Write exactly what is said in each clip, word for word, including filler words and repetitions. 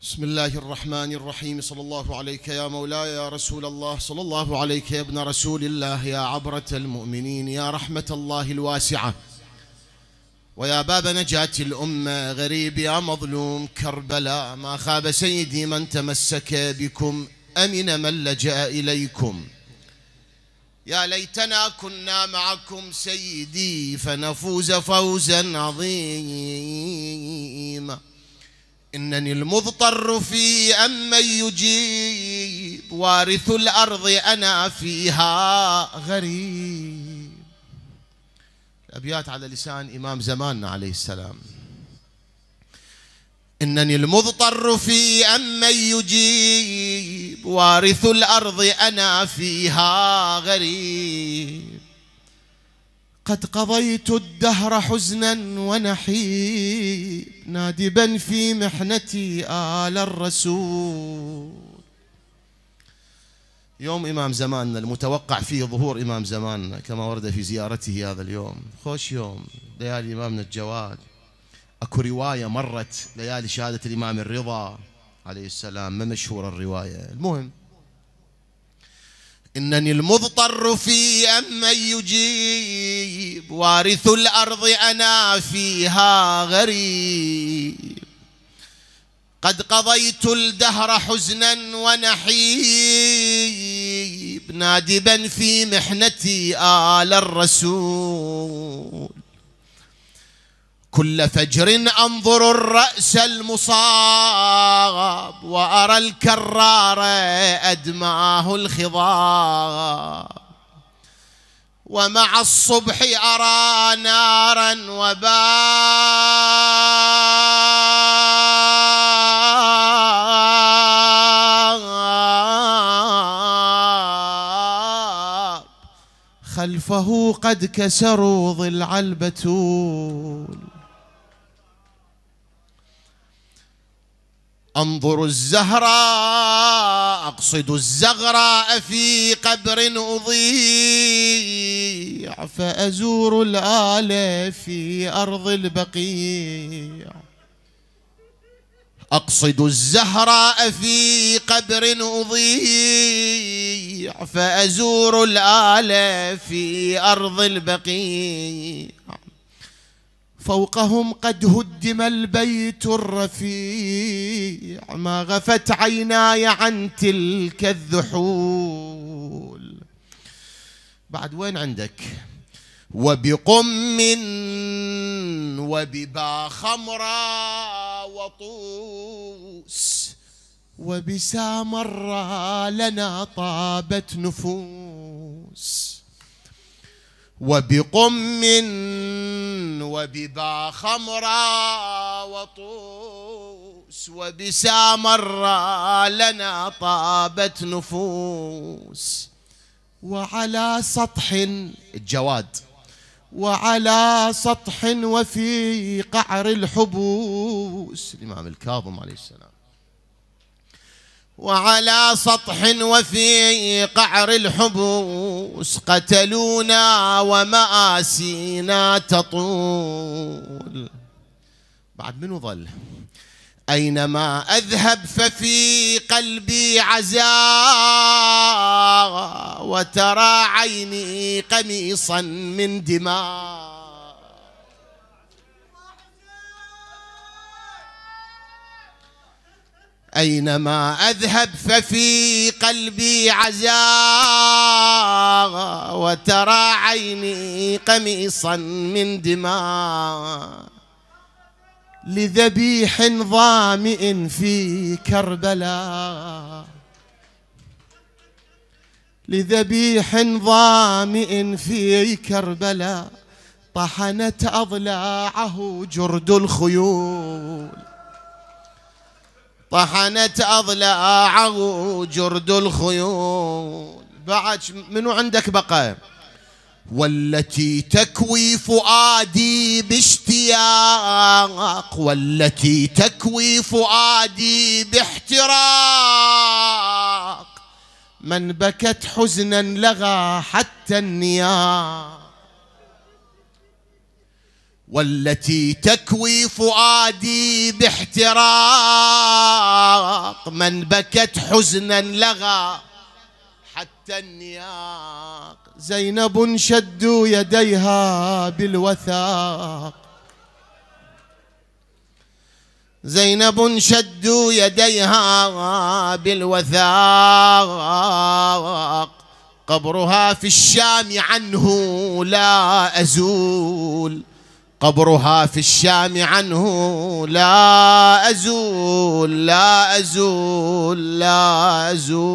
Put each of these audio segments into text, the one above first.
بسم الله الرحمن الرحيم. صلى الله عليك يا مولاي يا رسول الله، صلى الله عليك يا ابن رسول الله، يا عبرة المؤمنين، يا رحمة الله الواسعة، ويا باب نجاة الأمة، غريب يا مظلوم كربلاء. ما خاب سيدي من تمسك بكم، أمن من لجأ إليكم. يا ليتنا كنا معكم سيدي فنفوز فوزا عظيما. إنني المضطر في أمن يجيب، وارث الأرض أنا فيها غريب. الأبيات على لسان إمام زماننا عليه السلام. إنني المضطر في أمن يجيب، وارث الأرض أنا فيها غريب. قد قضيت الدهر حزنا ونحيب، نادبا في محنتي آل الرسول. يوم إمام زماننا المتوقع فيه ظهور إمام زماننا كما ورد في زيارته هذا اليوم. خوش يوم، ليالي إمامنا الجواد. أكو رواية مرت ليالي شهادة الإمام الرضا عليه السلام، ما مشهورة الرواية. المهم، إنني المضطر في أمن يجيب، وارث الأرض أنا فيها غريب. قد قضيت الدهر حزنا ونحيب، نادبا في محنتي آل الرسول. كل فجر أنظر الرأس المصاب، وأرى الكرار أدماه الخضاب. ومع الصبح أرى نارا وباب، خلفه قد كسروا ضلع البتول. أنظر الزهراء أقصد الزغراء في قبر أضيع، فأزور الآل في أرض البقيع. أقصد الزهراء في قبر أضيع، فأزور الآل في أرض البقيع. فوقهم قد هدم البيت الرفيع، ما غفت عيناي عن تلك الذحول. بعد وين عندك؟ وبقم وببا خمرا وطوس، وبسامرا لنا طابت نفوس. وبقم وببا خمرا وطوس، وبسامرا لنا طابت نفوس. وعلى سطح الجواد، وعلى سطح وفي قعر الحبوس، الإمام الكاظم عليه السلام. وعلى سطح وفي قعر الحبوس، قتلونا ومآسينا تطول. بعد منو ظل؟ أينما أذهب ففي قلبي عزاء، وترى عيني قميصا من دماء. أينما أذهب ففي قلبي عزاء، وترى عيني قميصا من دماء. لذبيح ظامئ في كربلاء، لذبيح ظامئ في كربلاء، طحنت أضلاعه جرد الخيول. طحنت أضلاعه جرد الخيول. بعد منو عندك بقى؟ والتي تكوي فؤادي باشتياق، والتي تكوي فؤادي باحتراق. من بكت حزنا لغى حتى النياق. والتي تكوي فؤادي باحتراق، من بكت حزنا لغى حتى النياق. زينب شدوا يديها بالوثاق، زينب شدوا يديها بالوثاق، قبرها في الشام عنه لا أزول، قبرها في الشام عنه لا أزول، لا أزول، لا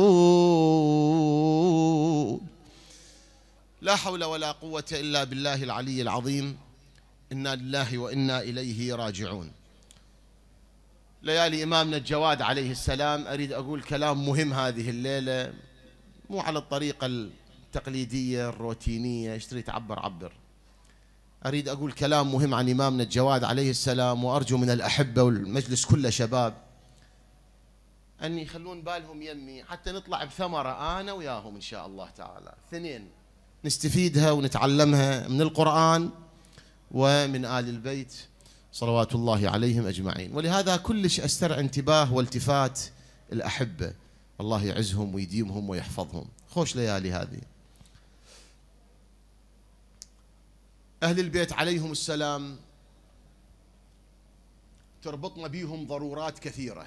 أزول. لا حول ولا قوة إلا بالله العلي العظيم. إنا لله وإنا إليه راجعون. ليالي إمامنا الجواد عليه السلام، أريد أقول كلام مهم هذه الليلة، مو على الطريقة التقليدية الروتينية اشتري تعبر عبر. أريد أقول كلام مهم عن إمامنا الجواد عليه السلام، وأرجو من الأحبة والمجلس كله شباب أن يخلون بالهم يمي حتى نطلع بثمرة أنا وياهم إن شاء الله تعالى، اثنين نستفيدها ونتعلمها من القرآن ومن آل البيت صلوات الله عليهم أجمعين. ولهذا كلش أسترعي انتباه والتفات الأحبة، الله يعزهم ويديمهم ويحفظهم. خوش ليالي هذه. أهل البيت عليهم السلام تربطنا بيهم ضرورات كثيرة،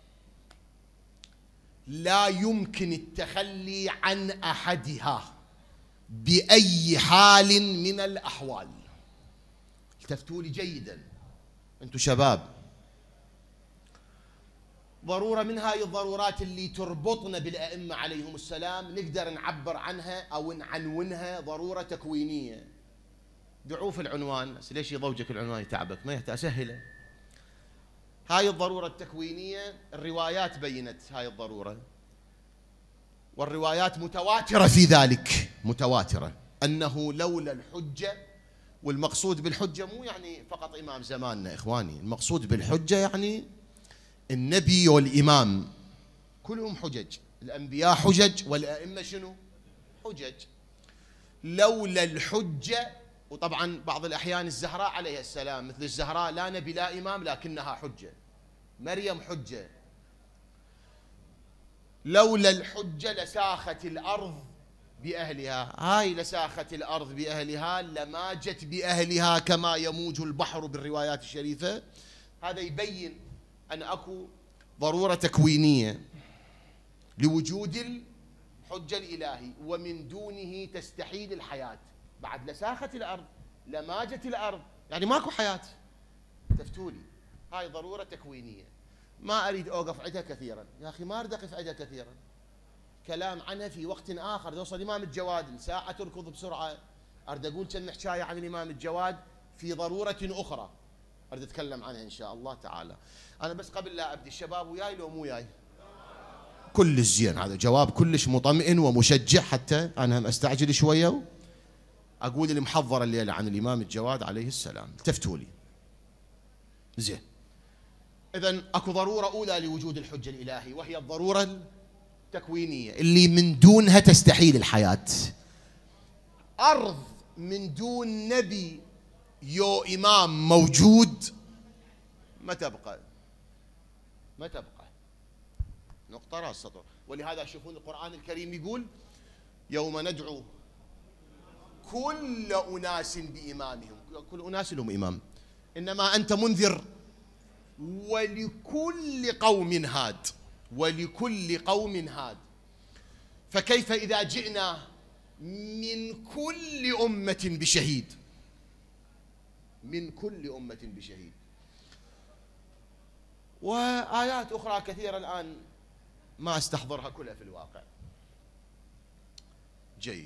لا يمكن التخلي عن أحدها بأي حال من الأحوال. التفتوا لي جيدا أنتم شباب. ضرورة من هاي الضرورات اللي تربطنا بالأئمة عليهم السلام نقدر نعبر عنها أو نعنونها ضرورة تكوينية. دعوه في العنوان، بس ليش يضوجك العنوان يتعبك؟ ما يحتاج أسهله. هاي الضرورة التكوينية الروايات بينت هاي الضرورة، والروايات متواترة في ذلك، متواترة أنه لولا الحجة، والمقصود بالحجة مو يعني فقط إمام زماننا إخواني، المقصود بالحجة يعني النبي والإمام كلهم حجج، الأنبياء حجج والأئمة شنو؟ حجج. لولا الحجة، وطبعا بعض الأحيان الزهراء عليها السلام مثل الزهراء لا نبي لا إمام لكنها حجة، مريم حجة. لولا الحجة لساخت الأرض بأهلها، هاي لساخت الأرض بأهلها لماجت بأهلها كما يموج البحر بالروايات الشريفة. هذا يبين أن أكو ضرورة تكوينية لوجود الحجة الإلهي، ومن دونه تستحيل الحياة. بعد لساخت الأرض لماجت الأرض، يعني ماكو حياة. تفتولي هاي ضرورة تكوينية، ما أريد أوقف عندها كثيرا يا أخي، ما أريد أقف عندها كثيرا، كلام عنها في وقت آخر. توصل الإمام الجواد ساعة تركض بسرعة، أريد أقول كم حكاية عن الإمام الجواد في ضرورة أخرى أريد أتكلم عنها إن شاء الله تعالى. أنا بس قبل لا أبدي، الشباب وياي لو مو وياي؟ كلش زين، هذا جواب كلش مطمئن ومشجع، حتى أنا هم أستعجل شوية أقول اللي محضر الليلة عن الإمام الجواد عليه السلام. التفتوا لي زين. إذن أكو ضرورة أولى لوجود الحجة الإلهي، وهي الضرورة التكوينية اللي من دونها تستحيل الحياة. أرض من دون نبي يو إمام موجود ما تبقى، ما تبقى نقطة راس سطر. ولهذا شوفون القرآن الكريم يقول يوم ندعو كل أناس بإمامهم، كل أناس لهم إمام، إنما أنت منذر ولكل قوم هاد، ولكل قوم هاد. فكيف إذا جئنا من كل أمة بشهيد، من كل أمة بشهيد. وآيات أخرى كثيرة الآن ما أستحضرها كلها في الواقع. جيد.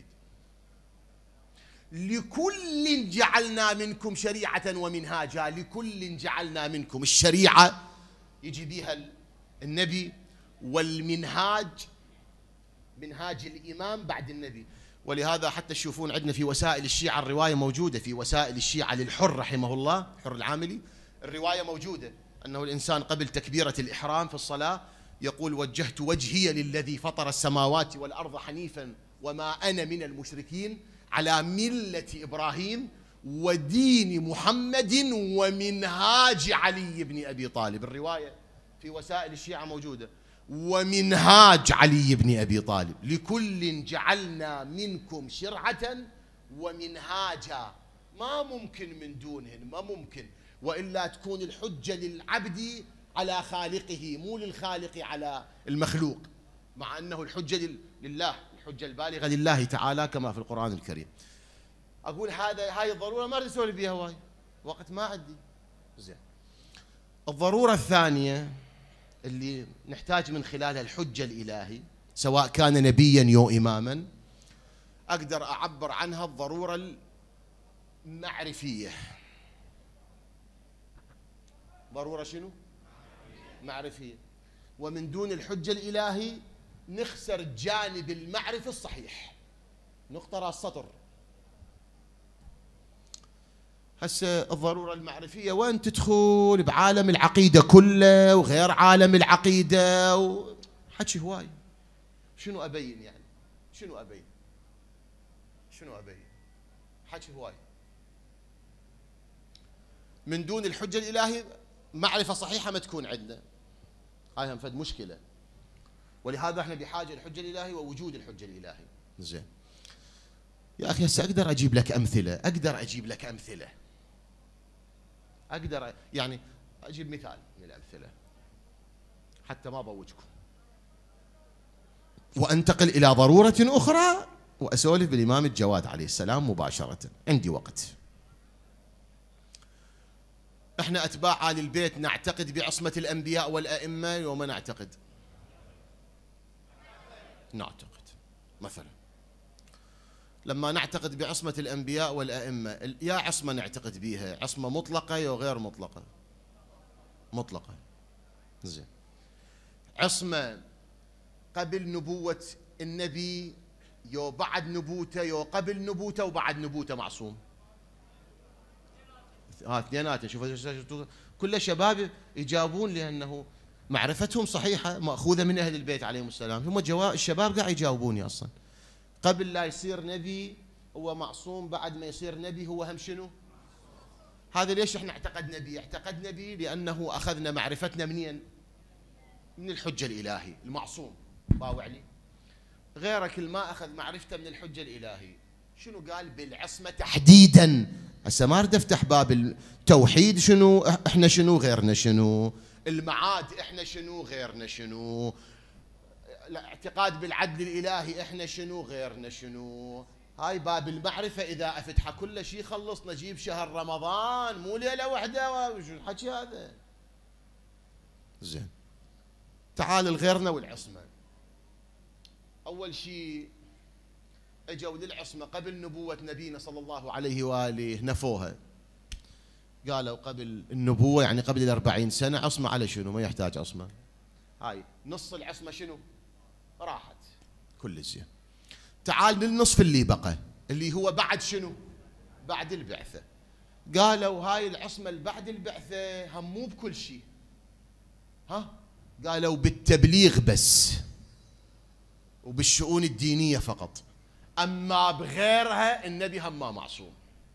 لكل جعلنا منكم شريعة ومنهاجا، لكل جعلنا منكم. الشريعة يجي بها النبي، والمنهاج منهاج الإمام بعد النبي. ولهذا حتى تشوفون عندنا في وسائل الشيعة الرواية موجودة، في وسائل الشيعة للحر رحمه الله، حر العاملي، الرواية موجودة أنه الإنسان قبل تكبيرة الإحرام في الصلاة يقول وجهت وجهي للذي فطر السماوات والأرض حنيفا وما أنا من المشركين على ملة إبراهيم ودين محمد ومنهاج علي بن أبي طالب. الرواية في وسائل الشيعة موجودة، ومنهاج علي بن أبي طالب، لكل جعلنا منكم شرعة ومنهاجا. ما ممكن من دونهن، ما ممكن، وإلا تكون الحجة للعبد على خالقه مو للخالق على المخلوق، مع أنه الحجة لله، الحجة البالغة لله تعالى كما في القرآن الكريم. أقول هذا هاي الضرورة ما أريد أسولف بها هواي، وقت ما عندي. زين. الضرورة الثانية اللي نحتاج من خلالها الحجة الإلهي، سواء كان نبيا أو إماما، أقدر أعبر عنها الضرورة المعرفية. ضرورة شنو؟ معرفية. ومن دون الحجة الإلهي نخسر جانب المعرفة الصحيح. نقطة راس سطر. هسه الضرورة المعرفية وين تدخل؟ بعالم العقيدة كله وغير عالم العقيدة وحكي هواي. شنو أبين يعني؟ شنو أبين؟ شنو أبين؟ حكي هواي. من دون الحجة الإلهي معرفة صحيحة ما تكون عندنا. هاي هم فد مشكلة، ولهذا احنا بحاجة للحجة الإلهي ووجود الحجة الإلهي. زين يا أخي، هسه أقدر أجيب لك أمثلة، أقدر أجيب لك أمثلة، أقدر يعني أجيب مثال من الأمثلة حتى ما أضوجكم، وأنتقل إلى ضرورة أخرى وأسولف بالإمام الجواد عليه السلام مباشرة. عندي وقت. احنا أتباع آل البيت نعتقد بعصمة الأنبياء والأئمة وما نعتقد؟ نعتقد. مثلا لما نعتقد بعصمة الأنبياء والأئمة، يا عصمة نعتقد بيها عصمة مطلقة يا غير مطلقة؟ مطلقة. زين. عصمة قبل نبوة النبي يو بعد نبوته يو قبل نبوته وبعد نبوته معصوم؟ ها اثنيناتهم. شوفوا كل شباب يجاوبون لأنه معرفتهم صحيحة مأخوذة من أهل البيت عليهم السلام. هم جواب الشباب قاعد يجاوبوني أصلا. قبل لا يصير نبي هو معصوم، بعد ما يصير نبي هو هم شنو؟ هذا ليش احنا اعتقدنا به؟ اعتقدنا به لأنه أخذنا معرفتنا منين؟ من الحجة الإلهي المعصوم. باوع لي غيرك ما أخذ معرفته من الحجة الإلهي. شنو قال بالعصمة تحديدا؟ هسه ما أريد أفتح باب التوحيد. شنو احنا شنو غيرنا شنو؟ المعاد احنا شنو غيرنا شنو؟ الاعتقاد بالعدل الإلهي احنا شنو غيرنا شنو؟ هاي باب المعرفة إذا أفتحه كل شيء خلصنا. نجيب شهر رمضان مو ليلة واحدة. وشو الحكي هذا؟ زين. تعال الغيرنا والعصمة. أول شيء اجوا للعصمة قبل نبوة نبينا صلى الله عليه وآله نفوها. قالوا قبل النبوة يعني قبل الأربعين سنة عصمة على شنو؟ ما يحتاج عصمة. هاي نص العصمة شنو؟ راحت كل زين. تعال للنصف اللي بقى اللي هو بعد شنو؟ بعد البعثة. قالوا هاي العصمة اللي بعد البعثة هم مو بكل شيء. ها؟ قالوا بالتبليغ بس وبالشؤون الدينية فقط، أما بغيرها النبي هم ما معصوم.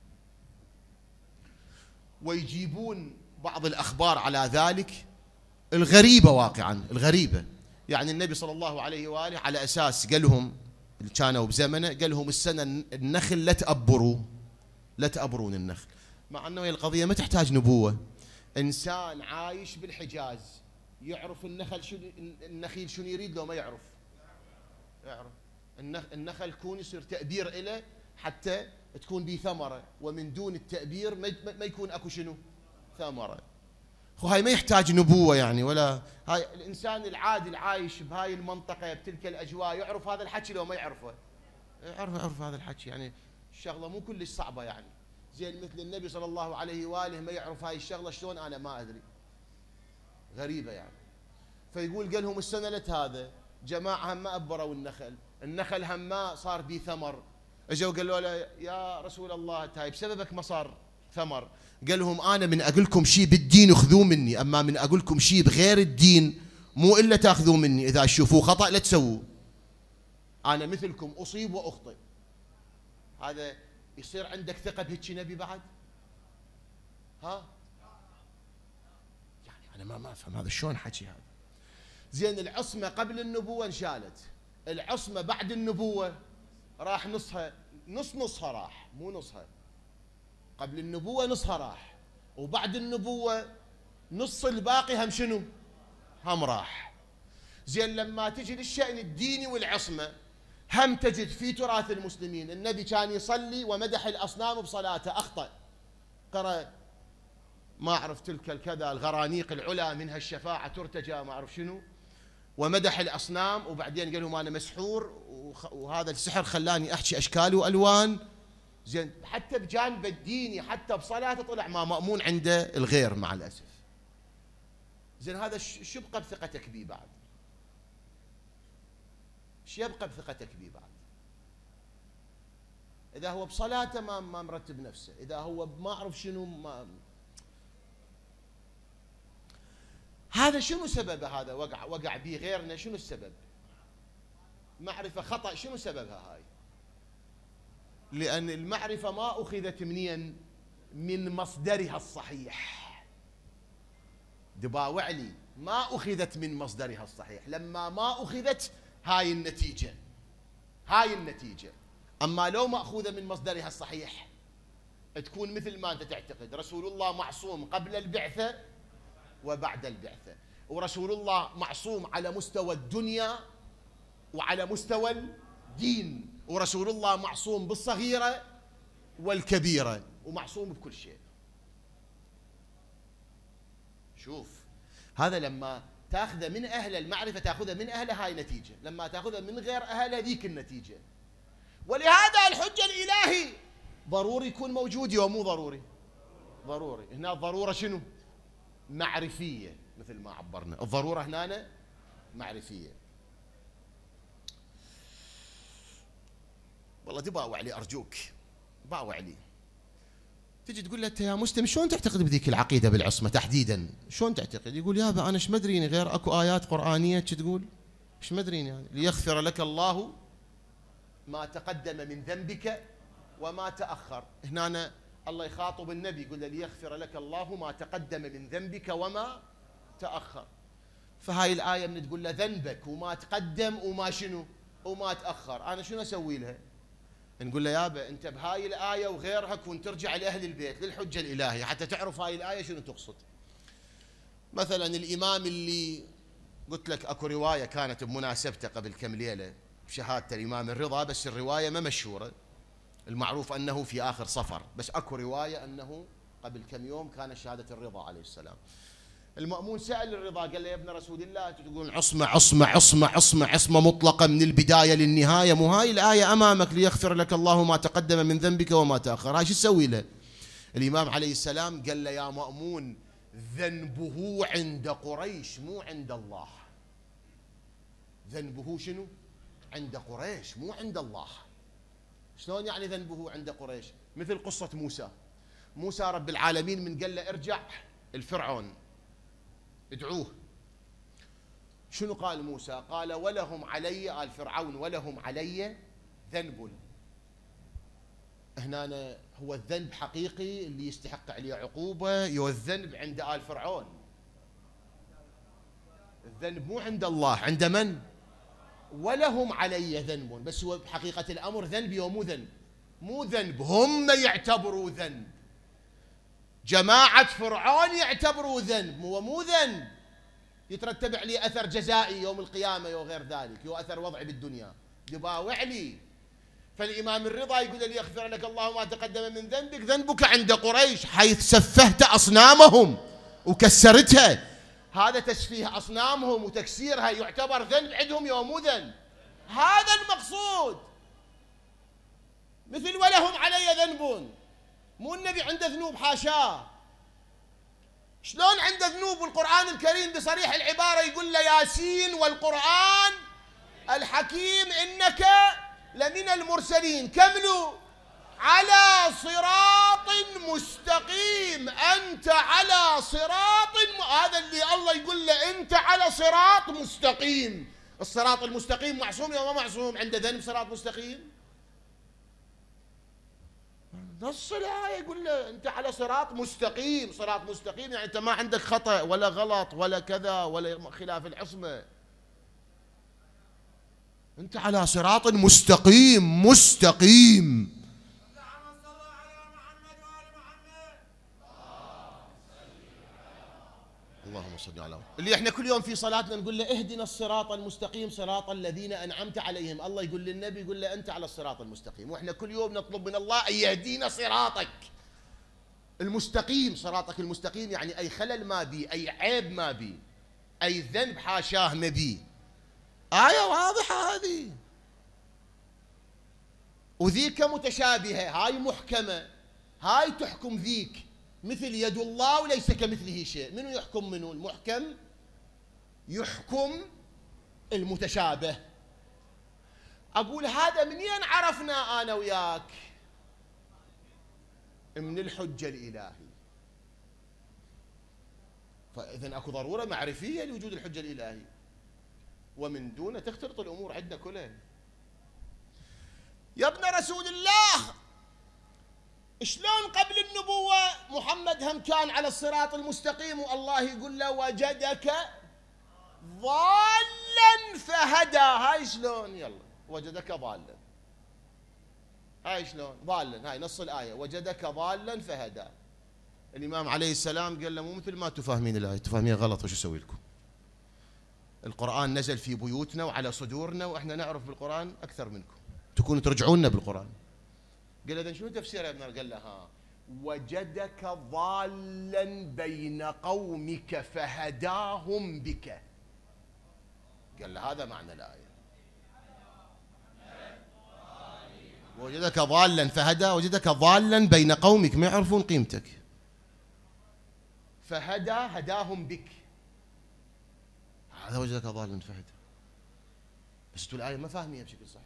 ويجيبون بعض الأخبار على ذلك الغريبة واقعا، الغريبة. يعني النبي صلى الله عليه وآله على أساس قال لهم اللي كانوا بزمنه، قال لهم السنة النخل لا تأبروا، لا تأبرون النخل. مع أنه القضية ما تحتاج نبوة. إنسان عايش بالحجاز يعرف النخل شنو، النخيل شنو يريد لو ما يعرف؟ يعرف. النخل كون يصير تأبير إله حتى تكون به ثمرة، ومن دون التأبير ما يكون أكو شنو؟ ثمرة. خو هاي ما يحتاج نبوة يعني، ولا هاي الإنسان العادي العايش بهاي المنطقة بتلك الأجواء يعرف هذا الحكي لو ما يعرفه؟ يعرف يعرف هذا الحكي. يعني الشغلة مو كلش صعبة يعني. زين مثل النبي صلى الله عليه وآله ما يعرف هاي الشغلة شلون؟ أنا ما أدري. غريبة يعني. فيقول قال لهم السنة لت هذا جماعة هم ما أبروا النخل، النخل هم ما صار بيه ثمر. اجوا قالوا له يا رسول الله هاي بسببك ما صار ثمر. قال لهم أنا من أقول لكم شيء بالدين خذوه مني، أما من أقول لكم شيء بغير الدين مو إلا تأخذوه مني. إذا تشوفوه خطأ لا تسووه. أنا مثلكم أصيب وأخطئ. هذا يصير عندك ثقة بهيك نبي بعد؟ ها؟ يعني أنا ما ما أفهم هذا شلون حكي هذا. زين العصمة قبل النبوة انشالت، العصمة بعد النبوة راح نصها، نص نصها راح، مو نصها. قبل النبوة نصها راح، وبعد النبوة نص الباقي هم شنو؟ هم راح. زين لما تجي للشأن الديني والعصمة هم تجد في تراث المسلمين النبي كان يصلي ومدح الأصنام بصلاته، أخطأ، قرأ ما أعرف تلك الكذا الغرانيق العلا منها الشفاعة ترتجى ما أعرف شنو، ومدح الأصنام، وبعدين قال لهم أنا مسحور وهذا السحر خلاني أحكي أشكال وألوان. زين حتى بجانب الديني حتى بصلاته طلع ما مأمون عنده الغير مع الأسف. زين هذا شو يبقى بثقتك بيه بعد؟ شو يبقى بثقتك بيه بعد؟ إذا هو بصلاته ما ما مرتب نفسه، إذا هو ما أعرف شنو ما. هذا شنو سببه؟ هذا وقع وقع به غيرنا، شنو السبب؟ معرفة خطأ، شنو سببها هاي؟ لأن المعرفة ما أخذت منين؟ من مصدرها الصحيح. دباوع لي ما أخذت من مصدرها الصحيح، لما ما أخذت هاي النتيجة، هاي النتيجة. أما لو مأخوذة من مصدرها الصحيح تكون مثل ما أنت تعتقد، رسول الله معصوم قبل البعثة وبعد البعثة، ورسول الله معصوم على مستوى الدنيا وعلى مستوى الدين، ورسول الله معصوم بالصغيرة والكبيرة ومعصوم بكل شيء. شوف هذا لما تاخذه من أهل المعرفة تاخذه من أهلها هاي نتيجة، لما تاخذه من غير أهلها ذيك النتيجة. ولهذا الحجة الإلهي ضروري يكون موجود يوم مو ضروري؟ ضروري. هنا الضرورة شنو؟ معرفية، مثل ما عبرنا الضرورة هنا معرفية. والله تباوع لي أرجوك، باوع لي. تجي تقول له أنت يا مسلم شلون تعتقد بذيك العقيدة بالعصمة تحديدا؟ شلون تعتقد؟ يقول يابا أنا ايش مدريني غير أكو آيات قرآنية تقول ايش مدريني يعني ليغفر لك الله ما تقدم من ذنبك وما تأخر. هنا أنا الله يخاطب النبي يقول له ليغفر لك الله ما تقدم من ذنبك وما تأخر. فهاي الآية من تقول له ذنبك وما تقدم وما شنو وما تأخر، أنا شنو أسوي لها؟ نقول له يابا أنت بهاي الآية وغيرها كون ترجع لأهل البيت للحجة الإلهية حتى تعرف هاي الآية شنو تقصد. مثلا الإمام اللي قلت لك أكو رواية كانت بمناسبته قبل كم ليلة بشهادة الإمام الرضا، بس الرواية ما مشهورة، المعروف أنه في آخر صفر، بس أكو رواية أنه قبل كم يوم كان شهادة الرضا عليه السلام. المأمون سأل الرضا قال له يا ابن رسول الله تقولون عصمة عصمة عصمة عصمة عصمة مطلقة من البداية للنهاية، مو هاي الآية أمامك ليغفر لك الله ما تقدم من ذنبك وما تأخر، هاي شو تسوي له؟ الإمام عليه السلام قال له يا مأمون ذنبه عند قريش مو عند الله. ذنبه شنو؟ عند قريش مو عند الله. شلون يعني ذنبه عند قريش؟ مثل قصة موسى. موسى رب العالمين من قال له ارجع الفرعون ادعوه، شنو قال موسى؟ قال ولهم علي، آل فرعون ولهم علي ذنب. هنا هو الذنب حقيقي اللي يستحق عليه عقوبة، يو الذنب عند آل فرعون، الذنب مو عند الله. عند من؟ ولهم علي ذنب، بس هو بحقيقة الأمر ذنب ومو ذنب، مو ذنب هم يعتبروا ذنب، جماعة فرعون يعتبروا ذنب ومو ذنب يترتب عليه أثر جزائي يوم القيامة وغير ذلك، يو أثر وضعي بالدنيا يباوع لي. فالإمام الرضا يقول لي يغفر لك الله ما تقدم من ذنبك، ذنبك عند قريش حيث سفهت أصنامهم وكسرتها، هذا تسفيه أصنامهم وتكسيرها يعتبر ذنب عندهم يوم مو ذنب، هذا المقصود. مثل ولهم علي ذنب، مو النبي عنده ذنوب حاشاه، شلون عنده ذنوب والقرآن الكريم بصريح العبارة يقول له ياسين والقرآن الحكيم إنك لمن المرسلين كملوا على صراط مستقيم، أنت على صراط م... هذا اللي الله يقول له أنت على صراط مستقيم. الصراط المستقيم معصوم ولا ما معصوم؟ عنده ذنب صراط مستقيم؟ نص الآية يقول له أنت على صراط مستقيم. صراط مستقيم يعني أنت ما عندك خطأ ولا غلط ولا كذا ولا خلاف العصمة، أنت على صراط مستقيم مستقيم. اللهم صل على محمد. اللي احنا كل يوم في صلاتنا نقول له اهدنا الصراط المستقيم صراط الذين انعمت عليهم، الله يقول للنبي يقول له انت على الصراط المستقيم، واحنا كل يوم نطلب من الله ان يهدينا صراطك المستقيم. صراطك المستقيم يعني اي خلل ما بي، اي عيب ما بي، اي ذنب حاشاه ما بي. آية واضحة هذه. وذيك متشابهة، هاي محكمة، هاي تحكم ذيك. مثل يد الله وليس كمثله شيء. منو يحكم منو؟ المحكم يحكم المتشابه. أقول هذا منين عرفنا أنا وياك؟ من الحجة الإلهي. فإذن أكو ضرورة معرفية لوجود الحجة الإلهي، ومن دونه تختلط الأمور عندنا كلها. يا ابن رسول الله، شلون قبل النبوة محمد هم كان على الصراط المستقيم والله يقول له وجدك ضالا فهدى؟ هاي شلون؟ يلا وجدك ضالا، هاي شلون ضالا؟ هاي نص الآية وجدك ضالا فهدى. الإمام عليه السلام قال له مو مثل ما تفهمين الآية، تفهمين غلط، وش أسوي لكم؟ القرآن نزل في بيوتنا وعلى صدورنا وإحنا نعرف بالقرآن أكثر منكم، تكونوا ترجعونا بالقرآن. قال له إذن شنو تفسير يا ابن؟ قال له ها وجدك ضالا بين قومك فهداهم بك. قال له هذا معنى الآية. وجدك ضالا فهدى، وجدك ضالا بين قومك ما يعرفون قيمتك، فهدى هداهم بك. هذا وجدك ضالا فهدى. بس انتوا الآية ما فاهميها بشكل صحيح.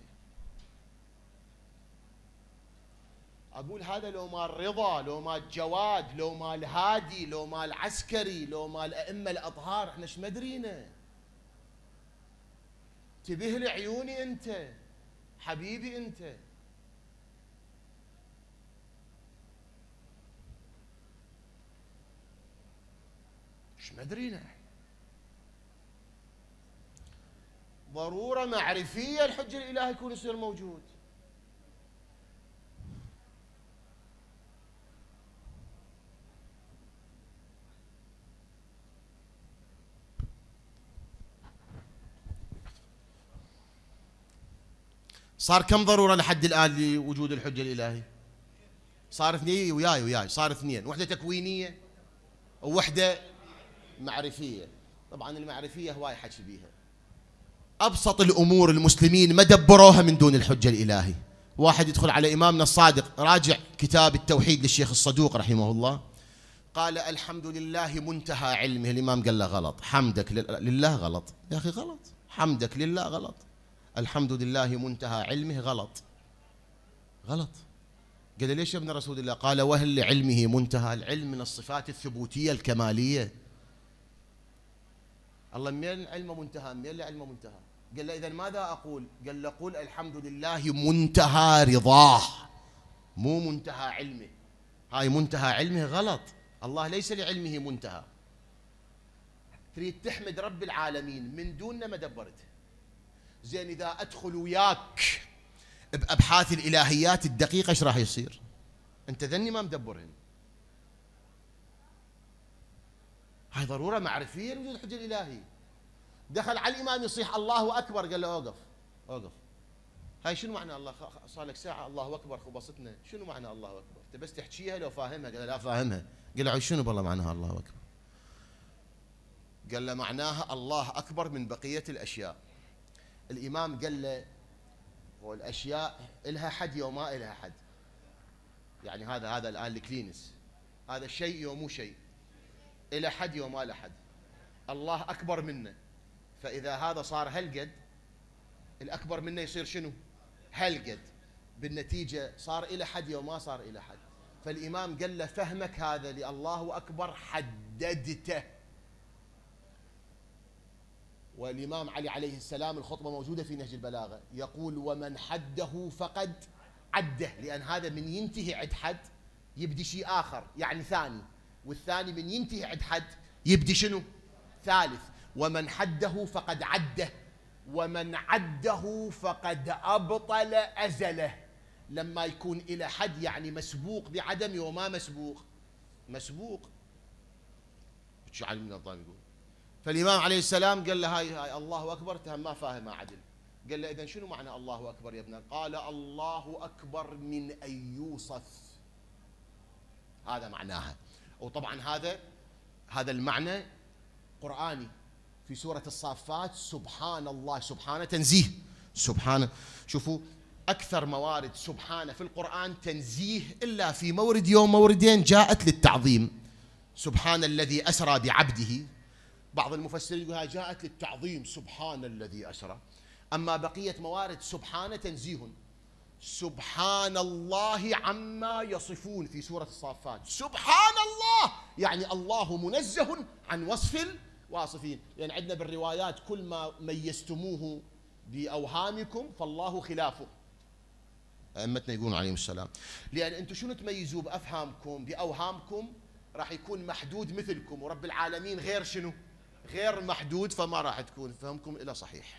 أقول هذا لو مال رضا، لو مال جواد، لو مال هادي، لو مال عسكري، لو مال أئمة الأطهار، احنا ايش مدرينا؟ تبيه لعيوني أنت حبيبي أنت. ايش مدرينا؟ ضرورة معرفية الحجة الإلهي يكون يصير موجود. صار كم ضرورة لحد الآن لوجود الحجة الإلهي؟ صار اثنين وياي وياي، صار اثنين، وحدة تكوينية ووحدة معرفية. طبعا المعرفية هواي حكي بيها. أبسط الأمور المسلمين ما دبروها من دون الحجة الإلهي. واحد يدخل على إمامنا الصادق، راجع كتاب التوحيد للشيخ الصدوق رحمه الله، قال الحمد لله منتهى علمه. الإمام قال له غلط، حمدك لله غلط يا أخي، غلط، حمدك لله غلط، الحمد لله منتهى علمه غلط، غلط. قال ليش يا ابن رسول الله؟ قال وهل لعلمه منتهى؟ العلم من الصفات الثبوتية الكمالية. الله من علمه منتهى؟ من علمه منتهى؟ قال له إذن ماذا أقول؟ قال له قل الحمد لله منتهى رضاه، مو منتهى علمه. هاي منتهى علمه غلط، الله ليس لعلمه منتهى. تريد تحمد رب العالمين من دوننا ما دبرته. زين إذا أدخل وياك بأبحاث الإلهيات الدقيقة إيش راح يصير؟ أنت ذني ما مدبرهن. هاي ضرورة معرفية لوجود الحجة الإلهي. دخل على الإمام يصيح الله أكبر، قال له أوقف أوقف، هاي شنو معنى الله؟ صار لك ساعة الله أكبر خبصتنا، شنو معنى الله أكبر؟ أنت بس تحكيها لو فاهمها؟ قال لا فاهمها. قال له شنو بالله معناها الله أكبر؟ قال له معناها الله أكبر من بقية الأشياء. الإمام قال له والأشياء إلها حد وما إلها حد. يعني هذا هذا الآن الكلينس، هذا الشيء ومو شيء، إلى حد وما له حد. الله أكبر منه، فإذا هذا صار هالقد، الأكبر منه يصير شنو؟ هالقد. بالنتيجة صار إلى حد وما صار إلى حد. فالإمام قال له فهمك هذا لله أكبر حددته. والإمام علي عليه السلام الخطبة موجودة في نهج البلاغة، يقول ومن حده فقد عده، لأن هذا من ينتهي عند حد يبدي شيء آخر يعني ثاني، والثاني من ينتهي عند حد يبدي شنو؟ ثالث. ومن حده فقد عده، ومن عده فقد أبطل أزله. لما يكون إلى حد يعني مسبوق بعدم وما مسبوق مسبوق. شو علي من الظالم يقول. فالإمام عليه السلام قال له هاي, هاي الله أكبر، تهم ما فاهم ما عدل. قال له إذن شنو معنى الله أكبر يا ابن؟ قال الله أكبر من أن يوصف، هذا معناها. وطبعا هذا هذا المعنى قرآني في سورة الصافات. سبحان الله، سبحانه تنزيه، سبحانه. شوفوا أكثر موارد سبحانه في القرآن تنزيه، إلا في مورد يوم موردين جاءت للتعظيم. سبحان الذي أسرى بعبده، بعض المفسرين يقول هاي جاءت للتعظيم سبحان الذي أسرى. أما بقية موارد سبحانه تنزيه. سبحان الله عما يصفون في سورة الصافات. سبحان الله يعني الله منزه عن وصف الواصفين. لأن يعني عندنا بالروايات كل ما ميزتموه بأوهامكم فالله خلافه. أئمتنا يقولون عليهم السلام. لأن أنتم شنو تميزوا بأفهامكم بأوهامكم؟ راح يكون محدود مثلكم، ورب العالمين غير شنو؟ غير محدود، فما راح تكون فهمكم إلى صحيح.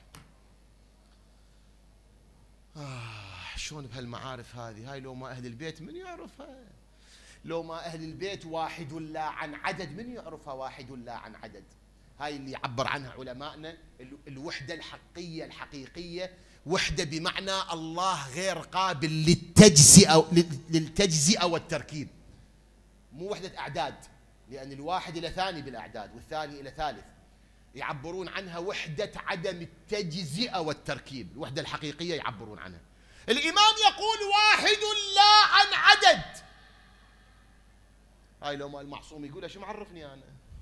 آه شلون بهالمعارف هذه؟ هاي لو ما أهل البيت من يعرفها؟ لو ما أهل البيت واحد لا عن عدد من يعرفها؟ واحد لا عن عدد. هاي اللي يعبر عنها علماءنا الوحدة الحقية الحقيقية. وحدة بمعنى الله غير قابل للتجزئة للتجزئة والتركيب، مو وحدة أعداد، لأن الواحد إلى ثاني بالأعداد والثاني إلى ثالث. يعبرون عنها وحدة عدم التجزئة والتركيب، الوحدة الحقيقية يعبرون عنها. الإمام يقول واحد لا عن عدد. هاي لو ما المعصوم يقول شو معرفني أنا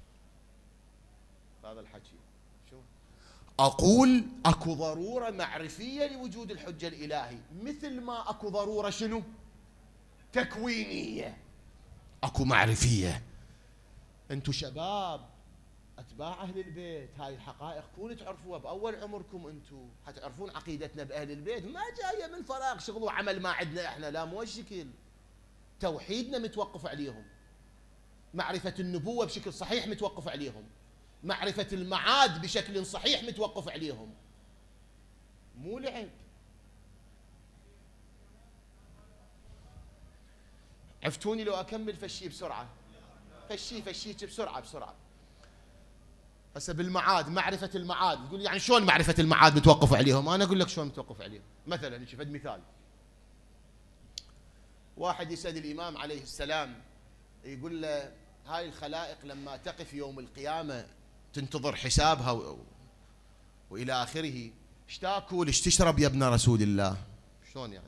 هذا الحكي؟ شو أقول؟ أكو ضرورة معرفية لوجود الحجة الإلهي، مثل ما أكو ضرورة شنو؟ تكوينية. أكو معرفية. أنتو شباب أتباع أهل البيت، هاي الحقائق كون تعرفوها بأول عمركم. أنتو حتعرفون عقيدتنا بأهل البيت ما جاية من فراغ شغل وعمل ما عندنا إحنا، لا مو الشكل. توحيدنا متوقف عليهم، معرفة النبوة بشكل صحيح متوقف عليهم، معرفة المعاد بشكل صحيح متوقف عليهم، مو لعب. عفتوني لو أكمل فشي بسرعة، فشي فشي بسرعة بسرعة. هسه بالمعاد، معرفة المعاد، تقول يعني شلون معرفة المعاد متوقف عليهم؟ أنا أقول لك شلون متوقف عليهم. مثلا نشوف مثال، واحد يسأل الإمام عليه السلام يقول له هاي الخلائق لما تقف يوم القيامة تنتظر حسابها و... وإلى آخره، ايش تاكل ايش تشرب يا ابن رسول الله؟ شلون يعني؟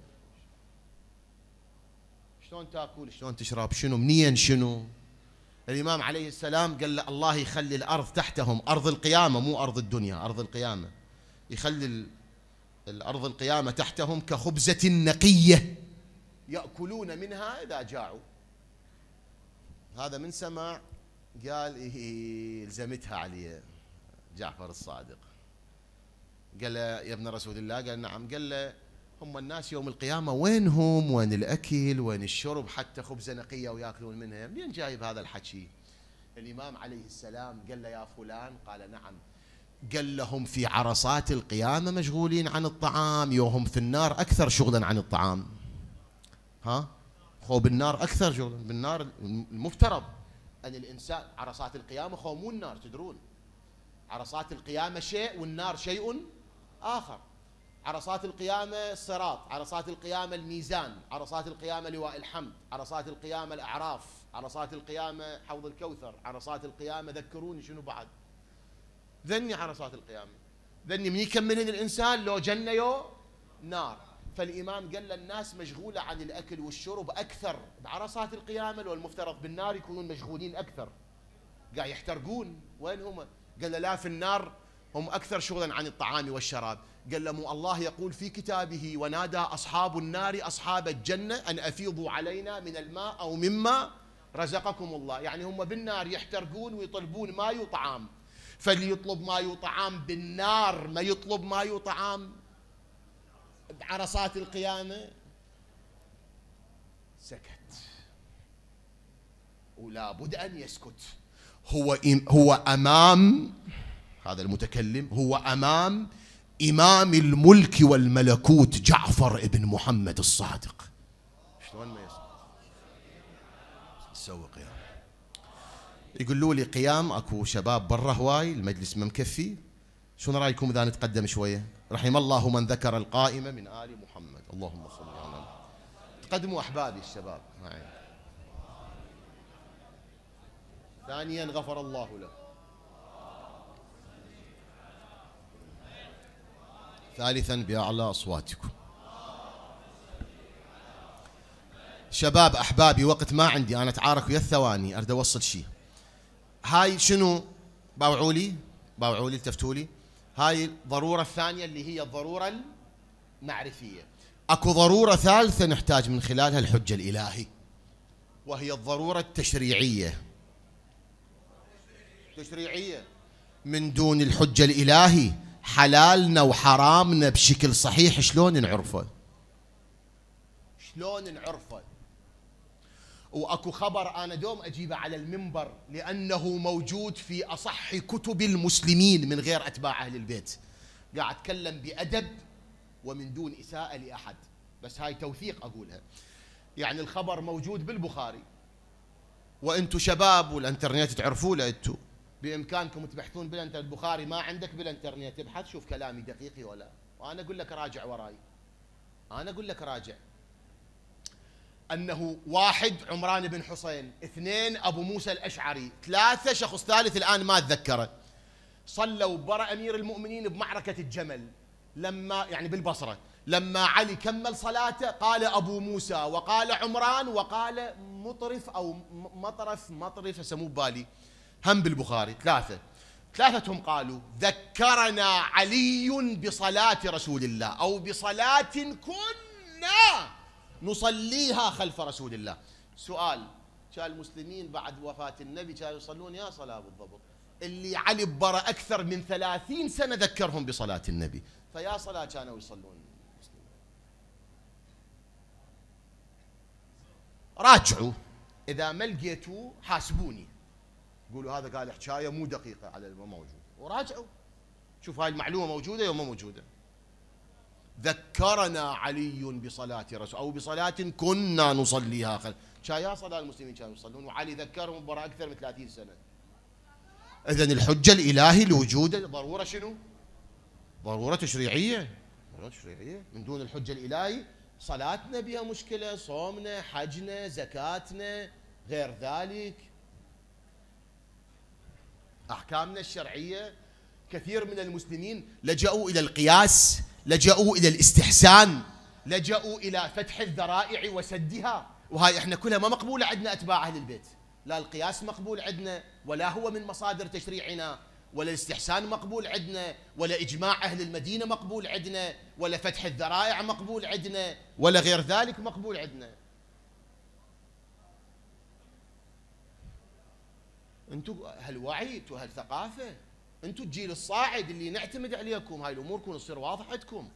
شلون تاكل شلون تشرب؟ شنو منين شنو؟ الإمام عليه السلام قال له الله يخلي الأرض تحتهم، أرض القيامة مو أرض الدنيا، أرض القيامة، يخلي الأرض القيامة تحتهم كخبزة نقية يأكلون منها إذا جاعوا. هذا من سمع قال إيه لزمتها عليه جعفر الصادق. قال له يا ابن رسول الله؟ قال نعم. قال له هم الناس يوم القيامة وينهم؟ وين الأكل وين الشرب حتى خبزة نقية ويأكلون منها؟ منين جايب هذا الحكي؟ الإمام عليه السلام قال له يا فلان؟ قال نعم. قال لهم في عرصات القيامة مشغولين عن الطعام، يوهم في النار أكثر شغلا عن الطعام. ها خو بالنار أكثر شغلا. بالنار المفترض أن الإنسان عرصات القيامة خو مو النار، تدرون عرصات القيامة شيء والنار شيء آخر. عرصات القيامة الصراط، عرصات القيامة الميزان، عرصات القيامة لواء الحمد، عرصات القيامة الأعراف، عرصات القيامة حوض الكوثر، عرصات القيامة ذكروني شنو بعد؟ ذني عرصات القيامة، ذني من يكملهن الإنسان لو جنة يو نار. فالإمام قال للناس مشغولة عن الأكل والشرب أكثر بعرصات القيامة، لو المفترض بالنار يكونون مشغولين أكثر، قاعد يحترقون. وين هم؟ قال لا في النار هم أكثر شغلا عن الطعام والشراب. قال لهم الله يقول في كتابه ونادى أصحاب النار أصحاب الجنة أن أفيضوا علينا من الماء أو مما رزقكم الله. يعني هم بالنار يحترقون ويطلبون ماء وطعام، فاللي يطلب ماء وطعام بالنار ما يطلب ماء وطعام بعرصات القيامة. سكت، ولا بد أن يسكت. هو هو أمام هذا المتكلم، هو أمام إمام الملك والملكوت جعفر ابن محمد الصادق. شلون ما يسوق يا يقولوا لي قيام، اكو شباب برا هواي، المجلس ما مكفي. شنو رايكم اذا نتقدم شويه؟ رحم الله من ذكر القائمه من ال محمد. اللهم صل على محمد. تقدموا احبابي الشباب معي. ثانيا غفر الله له. ثالثا باعلى اصواتكم. شباب احبابي، وقت ما عندي انا اتعارك ويا الثواني، اريد اوصل شيء. هاي شنو؟ باوعوا لي باوعوا لي التفتوا لي. هاي الضروره الثانيه اللي هي الضروره المعرفيه. اكو ضروره ثالثه نحتاج من خلالها الحجه الالهي، وهي الضروره التشريعيه. تشريعيه من دون الحجه الالهي حلالنا وحرامنا بشكل صحيح شلون نعرفه؟ شلون نعرفه؟ واكو خبر انا دوم اجيبه على المنبر لانه موجود في اصح كتب المسلمين من غير اتباع اهل البيت. قاعد اتكلم بادب ومن دون اساءه لاحد، بس هاي توثيق اقولها. يعني الخبر موجود بالبخاري، وانتم شباب والانترنت تعرفوه له، انتم بامكانكم تبحثون بالانترنت. البخاري ما عندك بالانترنت، ابحث شوف كلامي دقيقي ولا. وانا اقول لك راجع وراي، انا اقول لك راجع. أنه واحد عمران بن حسين، اثنين أبو موسى الأشعري، ثلاثة شخص ثالث الآن ما أتذكره، صلوا برا أمير المؤمنين بمعركة الجمل، لما يعني بالبصرة، لما علي كمل صلاته قال أبو موسى وقال عمران وقال مطرف أو مطرف مطرف سموه بالي، هم بالبخاري. ثلاثة ثلاثتهم قالوا ذكرنا علي بصلاة رسول الله، أو بصلاة كنا نصليها خلف رسول الله. سؤال، كان المسلمين بعد وفاة النبي كانوا يصلون يا صلاة بالضبط؟ اللي علي برا أكثر من ثلاثين سنة ذكرهم بصلاة النبي، فيا صلاة كانوا يصلون. راجعوا، إذا ما لقيتوا حاسبوني، قولوا هذا قال حكاية مو دقيقة على ما موجود، وراجعوا شوف هاي المعلومة موجودة أو ما موجودة. ذكرنا علي بصلاة رسول أو بصلاة كنا نصليها خلف. يا صلاة المسلمين كانوا يصلون، وعلي ذكرهم برا أكثر من ثلاثين سنة. إذن الحجة الإلهي لوجود ضرورة شنو؟ ضرورة تشريعية. ضرورة تشريعية. من دون الحجة الإلهي صلاتنا بها مشكلة، صومنا، حجنا، زكاتنا، غير ذلك أحكامنا الشرعية. كثير من المسلمين لجأوا إلى القياس، لجأوا إلى الاستحسان، لجأوا إلى فتح الذرائع وسدها، وهاي إحنا كلها ما مقبولة عندنا أتباع أهل البيت. لا القياس مقبول عندنا، ولا هو من مصادر تشريعنا، ولا الاستحسان مقبول عندنا، ولا إجماع أهل المدينة مقبول عندنا، ولا فتح الذرائع مقبول عندنا، ولا غير ذلك مقبول عندنا. أنتوا هالوعي، أنتوا هالثقافة، أنتوا الجيل الصاعد اللي نعتمد عليكم، هاي الأمور كون تصير واضحة عندكم.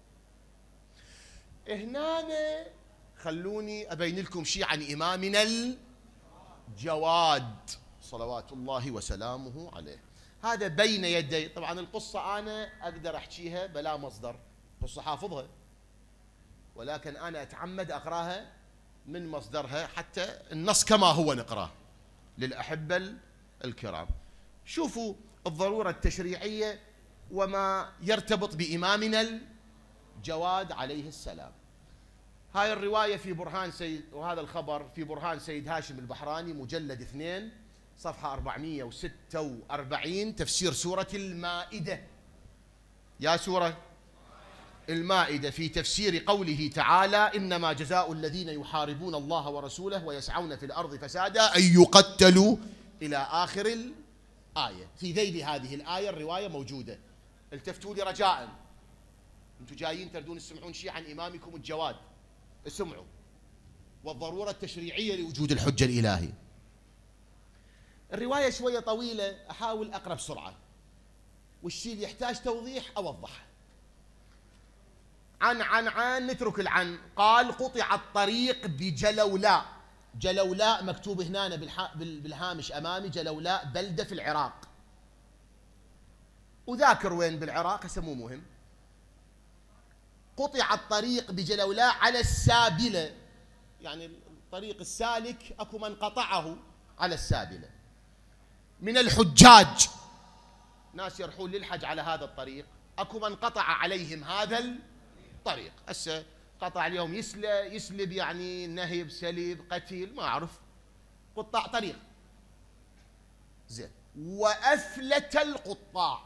هنا خلوني أبين لكم شيء عن إمامنا الجواد صلوات الله وسلامه عليه. هذا بين يدي، طبعا القصة أنا أقدر أحكيها بلا مصدر، قصة حافظها، ولكن أنا أتعمد أقراها من مصدرها حتى النص كما هو نقراه للأحبة الكرام. شوفوا الضرورة التشريعية وما يرتبط بإمامنا الجواد عليه السلام. هاي الرواية في برهان سيد، وهذا الخبر في برهان سيد هاشم البحراني مجلد اثنين صفحة أربعمئة وستة وأربعين، تفسير سورة المائدة. يا سورة المائدة في تفسير قوله تعالى: إنما جزاء الذين يحاربون الله ورسوله ويسعون في الأرض فسادا أن يقتلوا إلى آخر الآية. في ذيل هذه الآية الرواية موجودة. التفتوا لي رجاء، أنتم جايين تردون تسمعون شيء عن إمامكم الجواد، اسمعوا. والضرورة التشريعية لوجود الحجة الإلهي. الرواية شوية طويلة، أحاول أقرأ بسرعة، والشيء اللي يحتاج توضيح أوضحه. عن عن عن نترك العن. قال قطع الطريق بجلولاء. جلولاء مكتوب هنا بالهامش أمامي، جلولاء بلدة في العراق، وذاكر وين بالعراق هسه مو مهم. قطع الطريق بجلولاء على السابلة، يعني الطريق السالك أكو من قطعه على السابلة من الحجاج، ناس يروحون للحج على هذا الطريق، أكو من قطع عليهم هذا الطريق. هسه قطع اليوم يسلب يسلب يعني نهب سلب قتيل ما أعرف، قطاع طريق زين. وأفلت القطاع،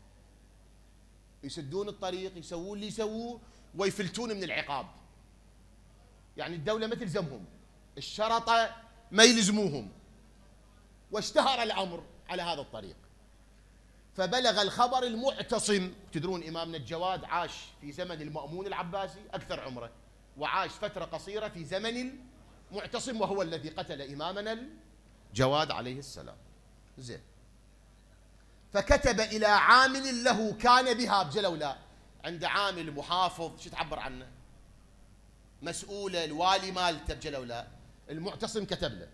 يسدون الطريق، يسوون اللي يسووه ويفلتون من العقاب. يعني الدولة ما تلزمهم، الشرطة ما يلزموهم، واشتهر الأمر على هذا الطريق. فبلغ الخبر المعتصم. تدرون إمامنا الجواد عاش في زمن المأمون العباسي أكثر عمره، وعاش فترة قصيرة في زمن المعتصم، وهو الذي قتل إمامنا الجواد عليه السلام. زين. فكتب إلى عامل له كان بها بجلولاء، عند عامل محافظ شو تعبر عنه، مسؤول الوالي مالته بجلولاء، المعتصم كتب له: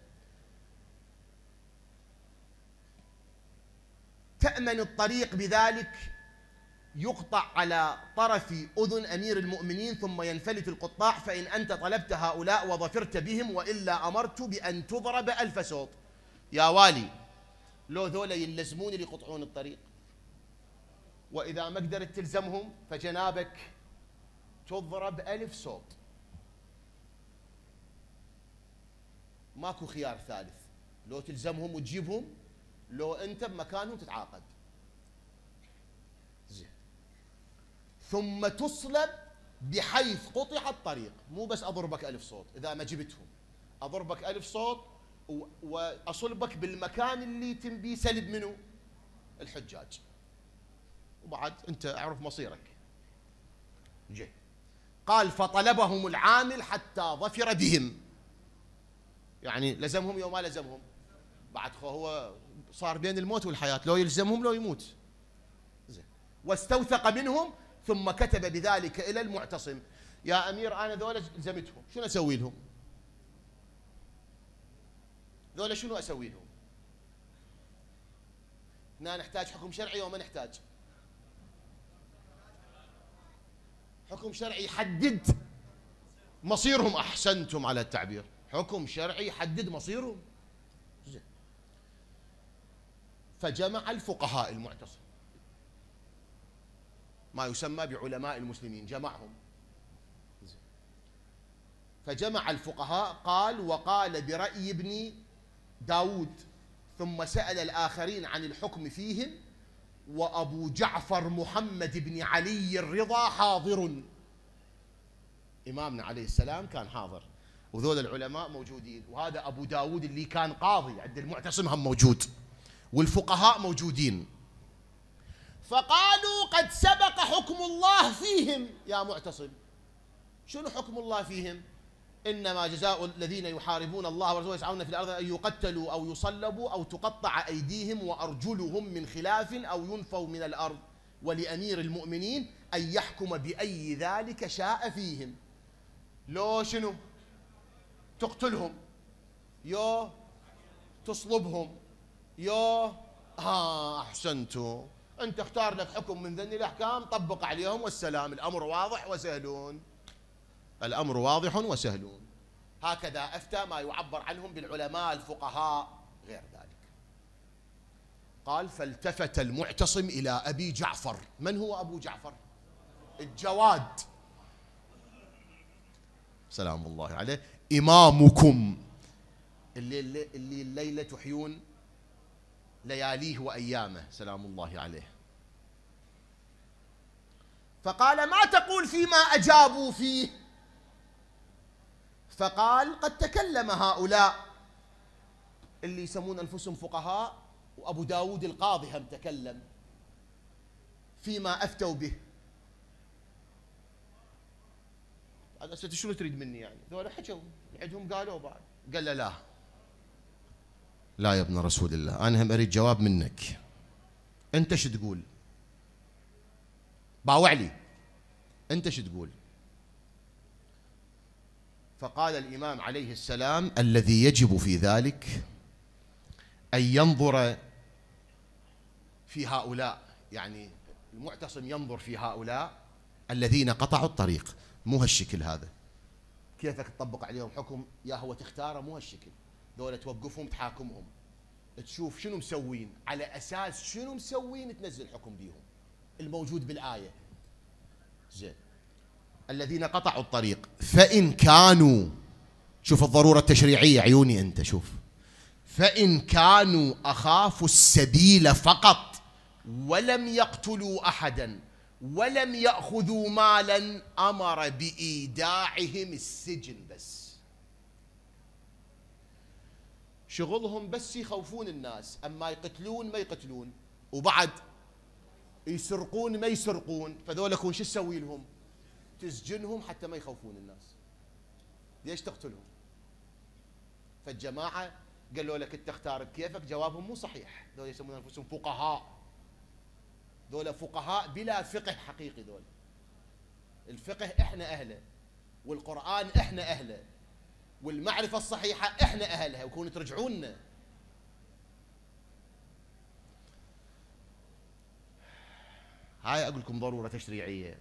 تأمن الطريق بذلك يقطع على طرف أذن أمير المؤمنين ثم ينفلت القطاع، فإن أنت طلبت هؤلاء وظفرت بهم، وإلا أمرت بأن تضرب ألف صوت. يا والي، لو ذولا يلزمون اللي يقطعون الطريق، وإذا ما قدرت تلزمهم فجنابك تضرب ألف صوت، ماكو خيار ثالث، لو تلزمهم وتجيبهم، لو أنت بمكانهم تتعاقد. زين. ثم تصلب بحيث قطع الطريق، مو بس أضربك ألف صوت، إذا ما جبتهم أضربك ألف صوت وأصلبك بالمكان اللي تنبي سلب منه الحجاج، وبعد أنت أعرف مصيرك. جي. قال: فطلبهم العامل حتى ظفر بهم، يعني لزمهم يوم ما لزمهم، بعد هو صار بين الموت والحياة، لو يلزمهم لو يموت. زين. واستوثق منهم، ثم كتب بذلك إلى المعتصم: يا أمير، أنا ذولا لزمتهم، شنو أسوي لهم؟ ذولا شنو أسوي لهم؟ هنا نحتاج حكم شرعي وما نحتاج حكم شرعي يحدد مصيرهم. أحسنتم على التعبير، حكم شرعي يحدد مصيرهم. زين. فجمع الفقهاء المعتصم، ما يسمى بعلماء المسلمين، جمعهم. زين. فجمع الفقهاء، قال: وقال برأي ابن داود، ثم سأل الآخرين عن الحكم فيهم، وأبو جعفر محمد بن علي الرضا حاضر. إمامنا عليه السلام كان حاضر، وذول العلماء موجودين، وهذا أبو داود اللي كان قاضي عند المعتصم هم موجود، والفقهاء موجودين. فقالوا: قد سبق حكم الله فيهم يا معتصم. شنو حكم الله فيهم؟ إنما جزاء الذين يحاربون الله ورسوله يسعون في الأرض أن يقتلوا أو يصلبوا أو تقطع أيديهم وأرجلهم من خلاف أو ينفوا من الأرض، ولأمير المؤمنين أن يحكم بأي ذلك شاء فيهم. لو شنو؟ تقتلهم، يو تصلبهم، يو ها أحسنتوا، أنت اختار لك حكم من ذني الأحكام، طبق عليهم والسلام. الأمر واضح وسهلون، الأمر واضح وسهلون. هكذا أفتى ما يعبر عنهم بالعلماء الفقهاء غير ذلك. قال: فالتفت المعتصم إلى أبي جعفر. من هو أبو جعفر؟ الجواد سلام الله عليه، إمامكم اللي, اللي الليلة تحيون لياليه وأيامه سلام الله عليه. فقال: ما تقول فيما أجابوا فيه؟ فقال: قد تكلم هؤلاء اللي يسمون أنفسهم فقهاء، وأبو داود القاضي هم تكلم فيما أفتوا به. هذا شنو تريد مني يعني؟ ذولا حكوا عندهم قالوا بعد. قال له: لا لا يا ابن رسول الله، أنا هم أريد جواب منك. أنت شو تقول؟ باوع لي، أنت شو تقول؟ فقال الإمام عليه السلام: الذي يجب في ذلك أن ينظر في هؤلاء، يعني المعتصم ينظر في هؤلاء الذين قطعوا الطريق، مو هالشكل هذا. كيفك تطبق عليهم حكم؟ يا هو تختاره مو هالشكل، دولة توقفهم تحاكمهم، تشوف شنو مسوين، على أساس شنو مسوين تنزل حكم بيهم الموجود بالآية. زين، الذين قطعوا الطريق فإن كانوا، شوف الضرورة التشريعية، عيوني أنت شوف، فإن كانوا أخافوا السبيل فقط ولم يقتلوا أحدا ولم يأخذوا مالا أمر بإيداعهم السجن بس. شغلهم بس يخوفون الناس، أما يقتلون ما يقتلون، وبعد يسرقون ما يسرقون، فذولا كون شو تسوي لهم؟ تسجنهم حتى ما يخوفون الناس. ليش تقتلهم؟ فالجماعة قالوا لك انت اختار بكيفك، جوابهم مو صحيح. ذولا يسمون انفسهم فقهاء، ذولا فقهاء بلا فقه حقيقي. ذولا الفقه احنا اهله، والقرآن احنا اهله، والمعرفة الصحيحة احنا اهلها، وكون ترجعونا. هاي اقول لكم ضرورة تشريعية.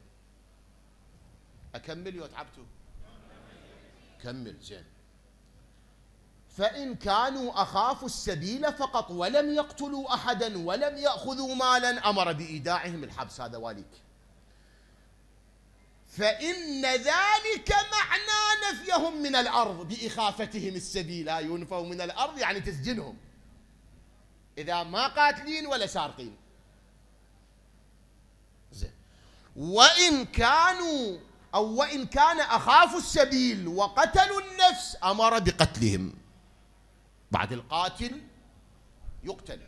اكمل يا تعبتوا؟ كمل. زين، فإن كانوا أخافوا السبيل فقط ولم يقتلوا أحدا ولم يأخذوا مالا أمر بإيداعهم الحبس. هذا واليك. فإن ذلك معنى نفيهم من الأرض بإخافتهم السبيل. ينفوا من الأرض يعني تسجنهم إذا ما قاتلين ولا سارقين. زين، وإن كانوا أو وإن كان أخافوا السبيل وقتلوا النفس أمر بقتلهم. بعد القاتل يقتل.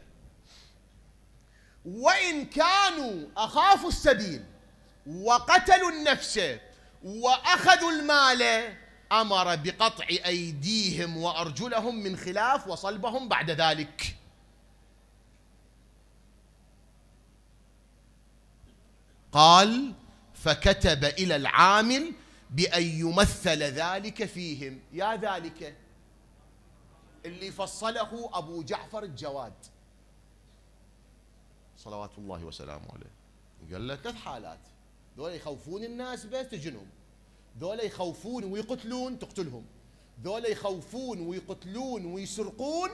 وإن كانوا أخافوا السبيل وقتلوا النفس وأخذوا المال أمر بقطع أيديهم وأرجلهم من خلاف وصلبهم بعد ذلك. قال: فكتب إلى العامل بأن يمثل ذلك فيهم. يا ذلك اللي فصله أبو جعفر الجواد صلوات الله وسلامه عليه. قال له ثلاث حالات: ذولا يخوفون الناس بس تجنهم، ذولا يخوفون ويقتلون تقتلهم، ذولا يخوفون ويقتلون ويسرقون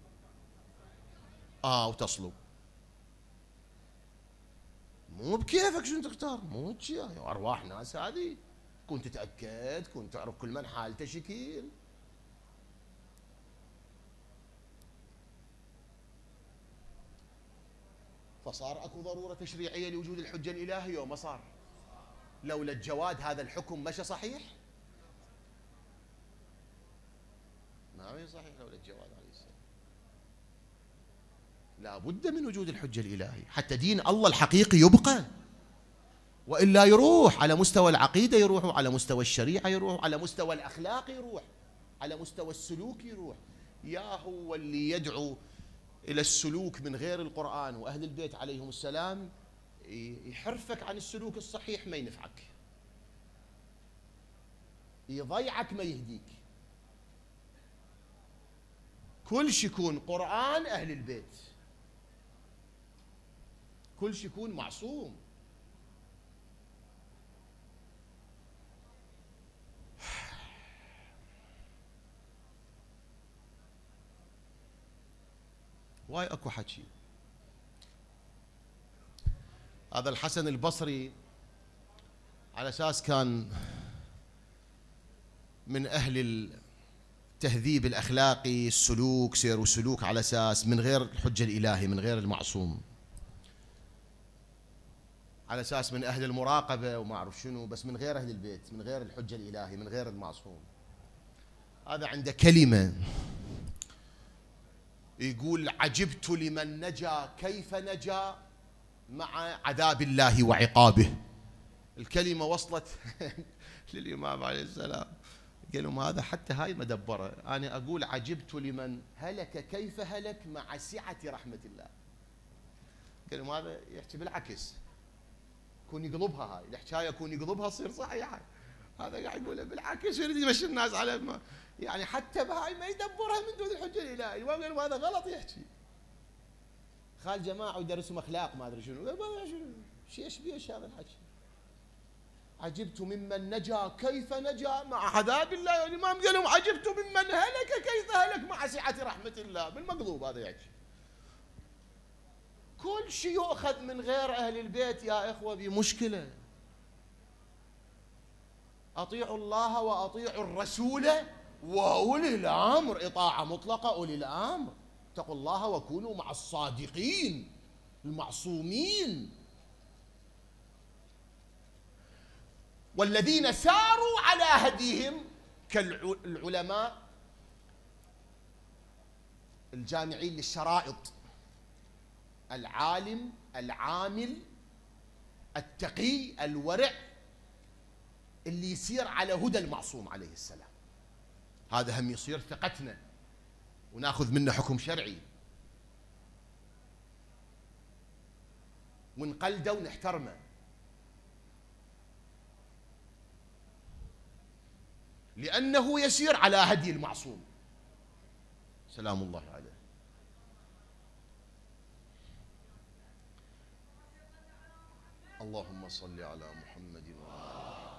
آه وتصلوا. مو بكيفك شنو تختار، مو شي أرواح ناس هذه، كنت تتأكد، كنت تعرف كل من حالته شكيل. فصار اكو ضروره تشريعيه لوجود الحجه الالهيه وما صار. لولا الجواد هذا الحكم مشى صحيح؟ ما هي صحيح لولا الجواد عليه السلام. لا بد من وجود الحجه الالهيه حتى دين الله الحقيقي يبقى، والا يروح على مستوى العقيده، يروح على مستوى الشريعه، يروح على مستوى الاخلاق، يروح على مستوى السلوك، يروح. يا هو اللي يدعو إلى السلوك من غير القرآن وأهل البيت عليهم السلام يحرفك عن السلوك الصحيح، ما ينفعك، يضيعك، ما يهديك. كل شي يكون قرآن أهل البيت، كل شي يكون معصوم. واي اكو حكي. هذا الحسن البصري على اساس كان من اهل التهذيب الاخلاقي، السلوك، سير وسلوك، على اساس من غير الحجه الالهي، من غير المعصوم، على اساس من اهل المراقبه وما اعرف شنو، بس من غير اهل البيت، من غير الحجه الالهي، من غير المعصوم. هذا عنده كلمه يقول: عجبت لمن نجا كيف نجا مع عذاب الله وعقابه. الكلمة وصلت للإمام عليه السلام، قال لهم هذا حتى هاي مدبرة. أنا أقول عجبت لمن هلك كيف هلك مع سعة رحمة الله. قال لهم هذا يحكي بالعكس، كون يقلبها هاي الحكاية، كون يقلبها تصير صحيحة. هذا قاعد يقوله بالعكس يريد يمشي الناس على ما يعني حتى بهاي ما يدبرها من دون الحجه الالهيه، وقال هذا غلط يحكي. خال جماعه ويدرسهم اخلاق ما ادري شنو، شو ايش بيش هذا الحكي؟ عجبت ممن نجا كيف نجا مع عذاب الله، الامام قال لهم عجبت ممن هلك كيف هلك مع سعه رحمه الله، بالمقلوب هذا يحكي. كل شيء يؤخذ من غير اهل البيت يا اخوه بمشكله. اطيعوا الله واطيعوا الرسول واولي الامر، اطاعه مطلقه اولي الامر. اتقوا الله وكونوا مع الصادقين المعصومين. والذين ساروا على هديهم كالعلماء الجامعين للشرائط، العالم العامل التقي الورع اللي يسير على هدى المعصوم عليه السلام. هذا هم يصير ثقتنا وناخذ منه حكم شرعي ونقلده ونحترمه، لأنه يسير على هدي المعصوم سلام الله عليه. اللهم صل على محمد وعلى.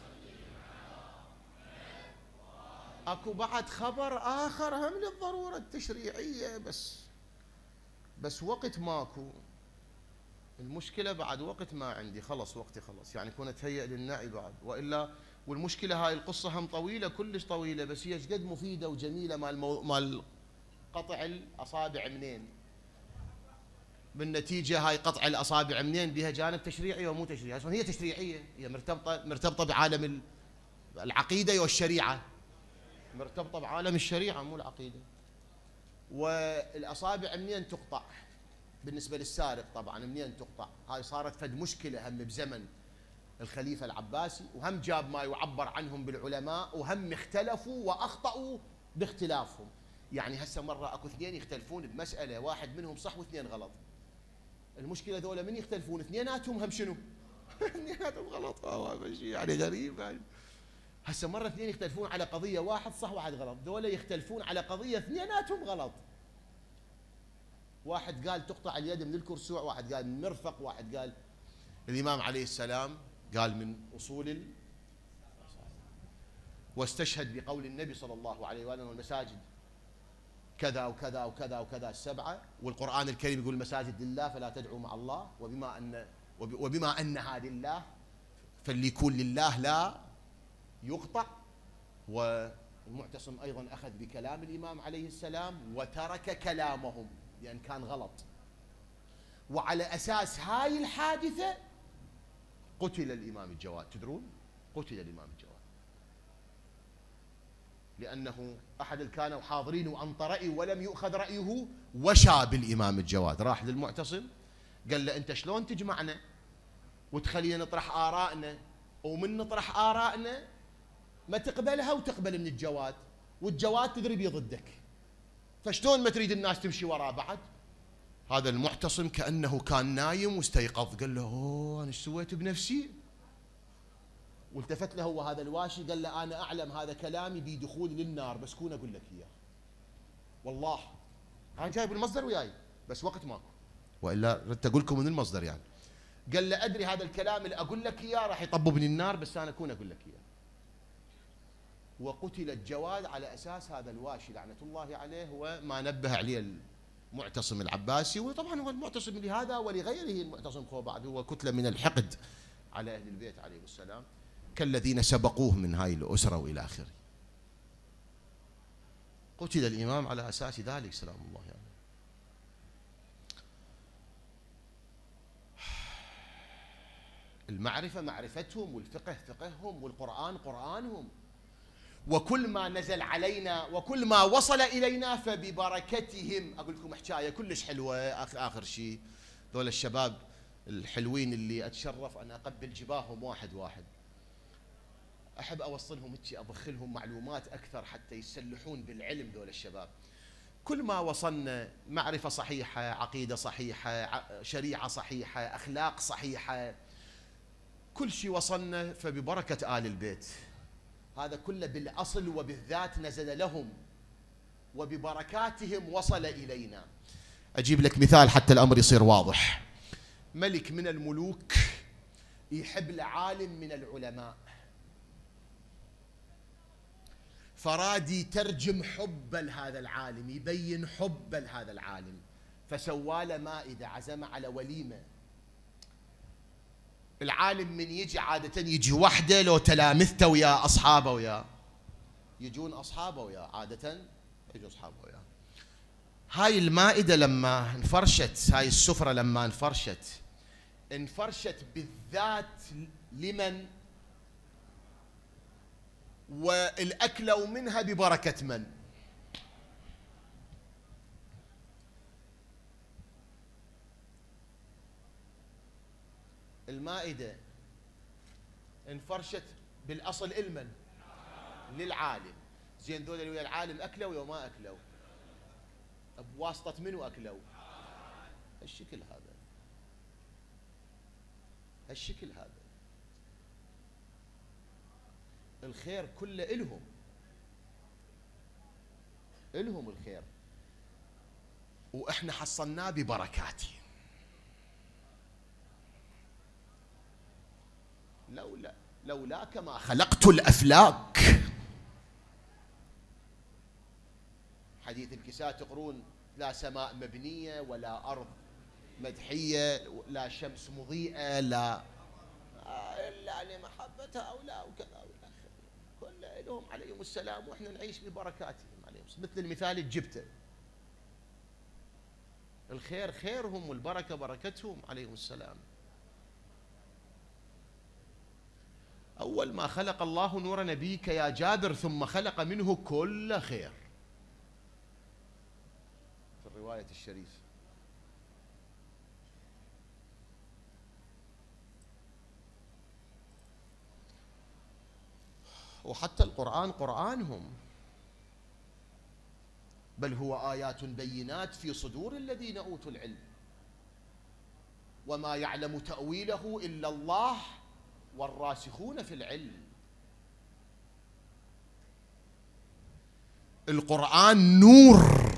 اكو بعد خبر اخر هم للضروره التشريعيه، بس بس وقت ماكو. المشكله بعد وقت ما عندي، خلص وقتي خلص، يعني كنت اتهيأ للنعي بعد، والا والمشكله هاي القصه هم طويله كلش طويله، بس هي قد مفيده وجميله. مال مو... مال قطع الاصابع منين؟ بالنتيجه هاي قطع الاصابع منين بها جانب تشريعي ومو تشريعي، اصلا هي تشريعيه، هي مرتبطه مرتبطه بعالم العقيده والشريعه، مرتبطه بعالم الشريعه مو العقيده. والاصابع منين تقطع؟ بالنسبه للسارق طبعا منين تقطع؟ هاي صارت فد مشكله هم بزمن الخليفه العباسي، وهم جاب ما يعبر عنهم بالعلماء، وهم اختلفوا واخطاوا باختلافهم. يعني هسه مره اكو اثنين يختلفون بمساله، واحد منهم صح واثنين غلط. المشكله ذولا من يختلفون اثنيناتهم هم شنو؟ اثنيناتهم غلط. هذا شيء يعني غريب يعني. هسه مره اثنين يختلفون على قضيه، واحد صح واحد غلط، ذولا يختلفون على قضيه اثنيناتهم غلط. واحد قال تقطع اليد من الكرسوع، واحد قال من المرفق، واحد قال الامام عليه السلام قال من اصول ال... واستشهد بقول النبي صلى الله عليه واله المساجد كذا وكذا وكذا وكذا السبعه، والقران الكريم يقول المساجد لله فلا تدعوا مع الله، وبما ان وبما انها لله فاللي يكون لله لا يقطع. والمعتصم ايضا اخذ بكلام الامام عليه السلام وترك كلامهم لان كان غلط. وعلى اساس هاي الحادثه قتل الامام الجواد. تدرون؟ قتل الامام الجواد لانه احد اللي كانوا حاضرين وانطى رايه ولم يؤخذ رايه، وشى بالامام الجواد. راح للمعتصم قال له انت شلون تجمعنا وتخلينا نطرح ارائنا، ومن نطرح ارائنا ما تقبلها وتقبل من الجواد، والجواد تدري بيه ضدك، فشلون ما تريد الناس تمشي وراه بعد؟ هذا المعتصم كانه كان نايم واستيقظ، قال له اوه انا ايش سويت بنفسي؟ والتفت له هو هذا الواشي قال له انا اعلم هذا كلامي بدخول للنار، بس كون اقول لك اياه والله. انا جايب المصدر وياي بس وقت ماكو، والا ردت اقول لكم من المصدر يعني. قال له ادري هذا الكلام اللي اقول لك اياه راح يطببني النار، بس انا اكون اقول لك اياه. وقتل الجواد على اساس هذا الواشي لعنه الله عليه، وما نبه عليه المعتصم العباسي. وطبعا هو المعتصم لهذا ولغيره المعتصم هو بعد هو كتله من الحقد على اهل البيت عليهم السلام، كالذين سبقوه من هاي الاسره والى اخره. قتل الامام على اساس ذلك سلام الله يعني. المعرفه معرفتهم، والفقه فقههم، والقران قرانهم. وكل ما نزل علينا وكل ما وصل الينا فببركتهم. اقول لكم حكايه كلش حلوه اخر اخر شيء. ذول الشباب الحلوين اللي اتشرف ان اقبل جباههم واحد واحد، احب اوصلهم هيك، ادخلهم معلومات اكثر حتى يسلحون بالعلم. ذول الشباب كل ما وصلنا معرفه صحيحه، عقيده صحيحه، شريعه صحيحه، اخلاق صحيحه، كل شيء وصلنا فببركه آل البيت هذا كله بالأصل وبالذات نزل لهم، وببركاتهم وصل إلينا. أجيب لك مثال حتى الأمر يصير واضح. ملك من الملوك يحب لعالم من العلماء، فراد يترجم حب لهذا العالم، يبين حب لهذا العالم، فسواله مائدة، عزم على وليمة. العالم من يجي عادة يجي وحده لو تلامذته ويا أصحابه ويا يجون أصحابه ويا عادة يجوا أصحابه ويا. هاي المائدة لما انفرشت، هاي السفرة لما انفرشت انفرشت بالذات لمن؟ والأكلوا منها ببركة من؟ المائدة انفرشت بالأصل المن؟ للعالم. زين ذول اللي ويا العالم أكلوا ويا ما أكلوا؟ بواسطة منو أكلوا؟ هالشكل هذا، هالشكل هذا. الخير كله إلهم، إلهم الخير، وإحنا حصلناه ببركاتهم. لولا لولاك ما خلقت الأفلاك. حديث الكساء تقرون: لا سماء مبنية ولا أرض مدحية، لا شمس مضيئة، لا إلا لمحبتها أو لا وكذا ولا كل لهم عليهم السلام، وإحنا نعيش ببركاتهم عليهم. مثل المثال اللي جبته، الخير خيرهم والبركة بركتهم عليهم السلام. أول ما خلق الله نور نبيك يا جابر ثم خلق منه كل خير، في الرواية الشريفة. وحتى القرآن قرآنهم، بل هو آيات بينات في صدور الذين أوتوا العلم، وما يعلم تأويله إلا الله والراسخون في العلم. القرآن نور،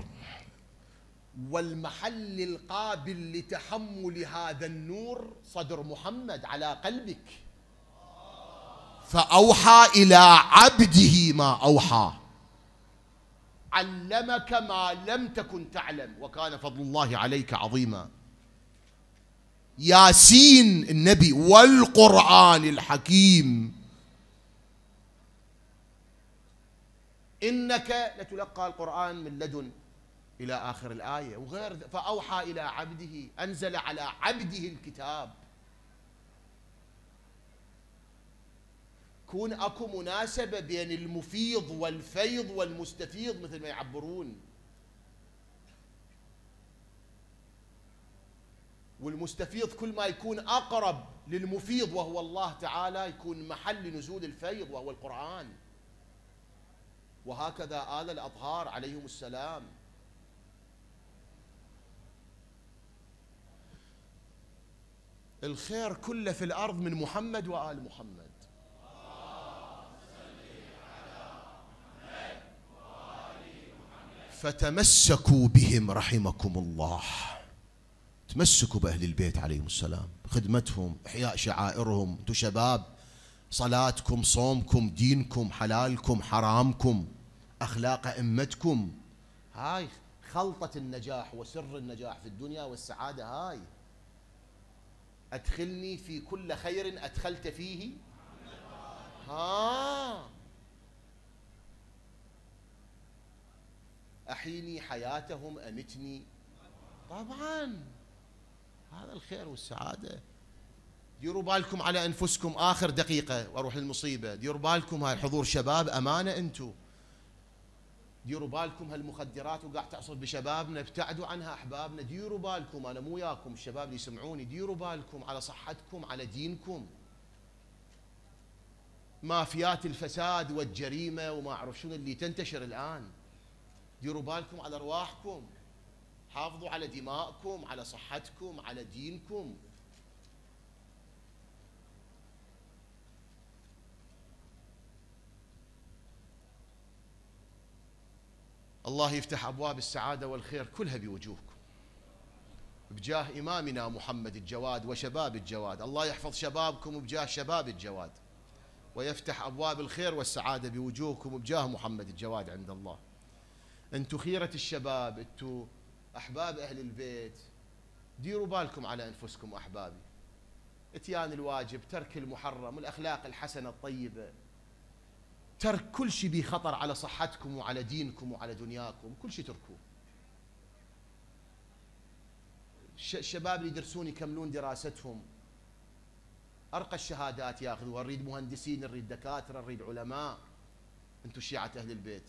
والمحل القابل لتحمل هذا النور صدر محمد على قلبك. فأوحى إلى عبده ما أوحى، علمك ما لم تكن تعلم، وكان فضل الله عليك عظيما. ياسين النبي والقرآن الحكيم، إنك لتلقى القرآن من لدن إلى آخر الآية وغير. فأوحى إلى عبده، أنزل على عبده الكتاب. كون أكو مناسبة بين المفيض والفيض والمستفيض مثل ما يعبرون، والمستفيض كل ما يكون أقرب للمفيض وهو الله تعالى يكون محل نزول الفيض وهو القرآن. وهكذا آل الأطهار عليهم السلام. الخير كله في الأرض من محمد وآل محمد. فتمسكوا بهم رحمكم الله. تمسكوا بأهل البيت عليهم السلام، خدمتهم، إحياء شعائرهم. أنتم شباب، صلاتكم، صومكم، دينكم، حلالكم، حرامكم، أخلاق أئمتكم، هاي خلطة النجاح وسر النجاح في الدنيا والسعادة. هاي أدخلني في كل خير أدخلت فيه. ها أحيني حياتهم أمتني. طبعا هذا الخير والسعادة. ديروا بالكم على أنفسكم. آخر دقيقة وأروح للمصيبة. ديروا بالكم، هاي حضور شباب أمانة. أنتم ديروا بالكم، هالمخدرات وقاعد تعصب بشبابنا، ابتعدوا عنها أحبابنا. ديروا بالكم، أنا مو وياكم، الشباب اللي يسمعوني، ديروا بالكم على صحتكم، على دينكم. مافيات الفساد والجريمة وما أعرف شنو اللي تنتشر الآن. ديروا بالكم على أرواحكم، حافظوا على دماءكم، على صحتكم، على دينكم. الله يفتح أبواب السعادة والخير كلها بوجوهكم بجاه إمامنا محمد الجواد وشباب الجواد. الله يحفظ شبابكم بجاه شباب الجواد، ويفتح أبواب الخير والسعادة بوجوهكم بجاه محمد الجواد عند الله. أنتم خيرة الشباب، أنتم أحباب أهل البيت، ديروا بالكم على أنفسكم أحبابي. اتيان الواجب، ترك المحرم، الأخلاق الحسنة الطيبة، ترك كل شيء به خطر على صحتكم وعلى دينكم وعلى دنياكم، كل شيء تركوه. الشباب اللي يدرسون يكملون دراستهم، أرقى الشهادات ياخذوها، نريد مهندسين، نريد دكاترة، نريد علماء. أنتم شيعة أهل البيت.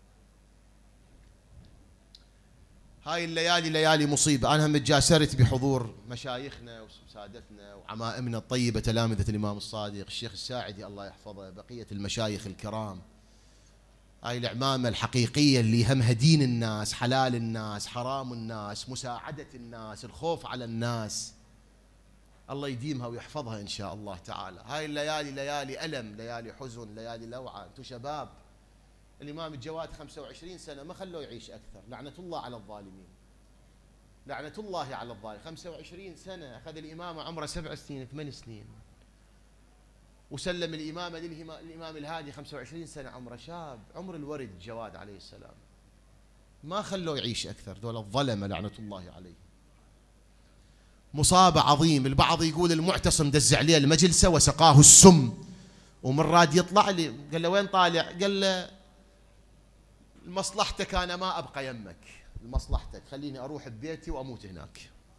هاي الليالي ليالي مصيبة. أنا هم تجاسرت بحضور مشايخنا وسادتنا وعمائمنا الطيبة، تلامذة الإمام الصادق، الشيخ الساعدي الله يحفظه، بقية المشايخ الكرام. هاي العمامة الحقيقية اللي همها دين الناس، حلال الناس، حرام الناس، مساعدة الناس، الخوف على الناس. الله يديمها ويحفظها إن شاء الله تعالى. هاي الليالي ليالي ألم، ليالي حزن، ليالي لوعة. أنتم شباب. الإمام الجواد خمسة وعشرين سنة ما خلوه يعيش أكثر، لعنة الله على الظالمين، لعنة الله على الظالمين. خمسة وعشرين سنة أخذ الإمامة، عمره سبع سنين ثمان سنين، وسلم الإمامة للإمام الهادي خمسة وعشرين سنة، عمره شاب، عمر الورد الجواد عليه السلام. ما خلوه يعيش أكثر، ذول الظلمة لعنة الله عليه. مصاب عظيم. البعض يقول المعتصم دز عليه المجلسة وسقاه السم، ومن راد يطلع لي قال له وين طالع؟ قال له لمصلحتك أنا ما أبقى يمك، لمصلحتك خليني أروح ببيتي وأموت هناك.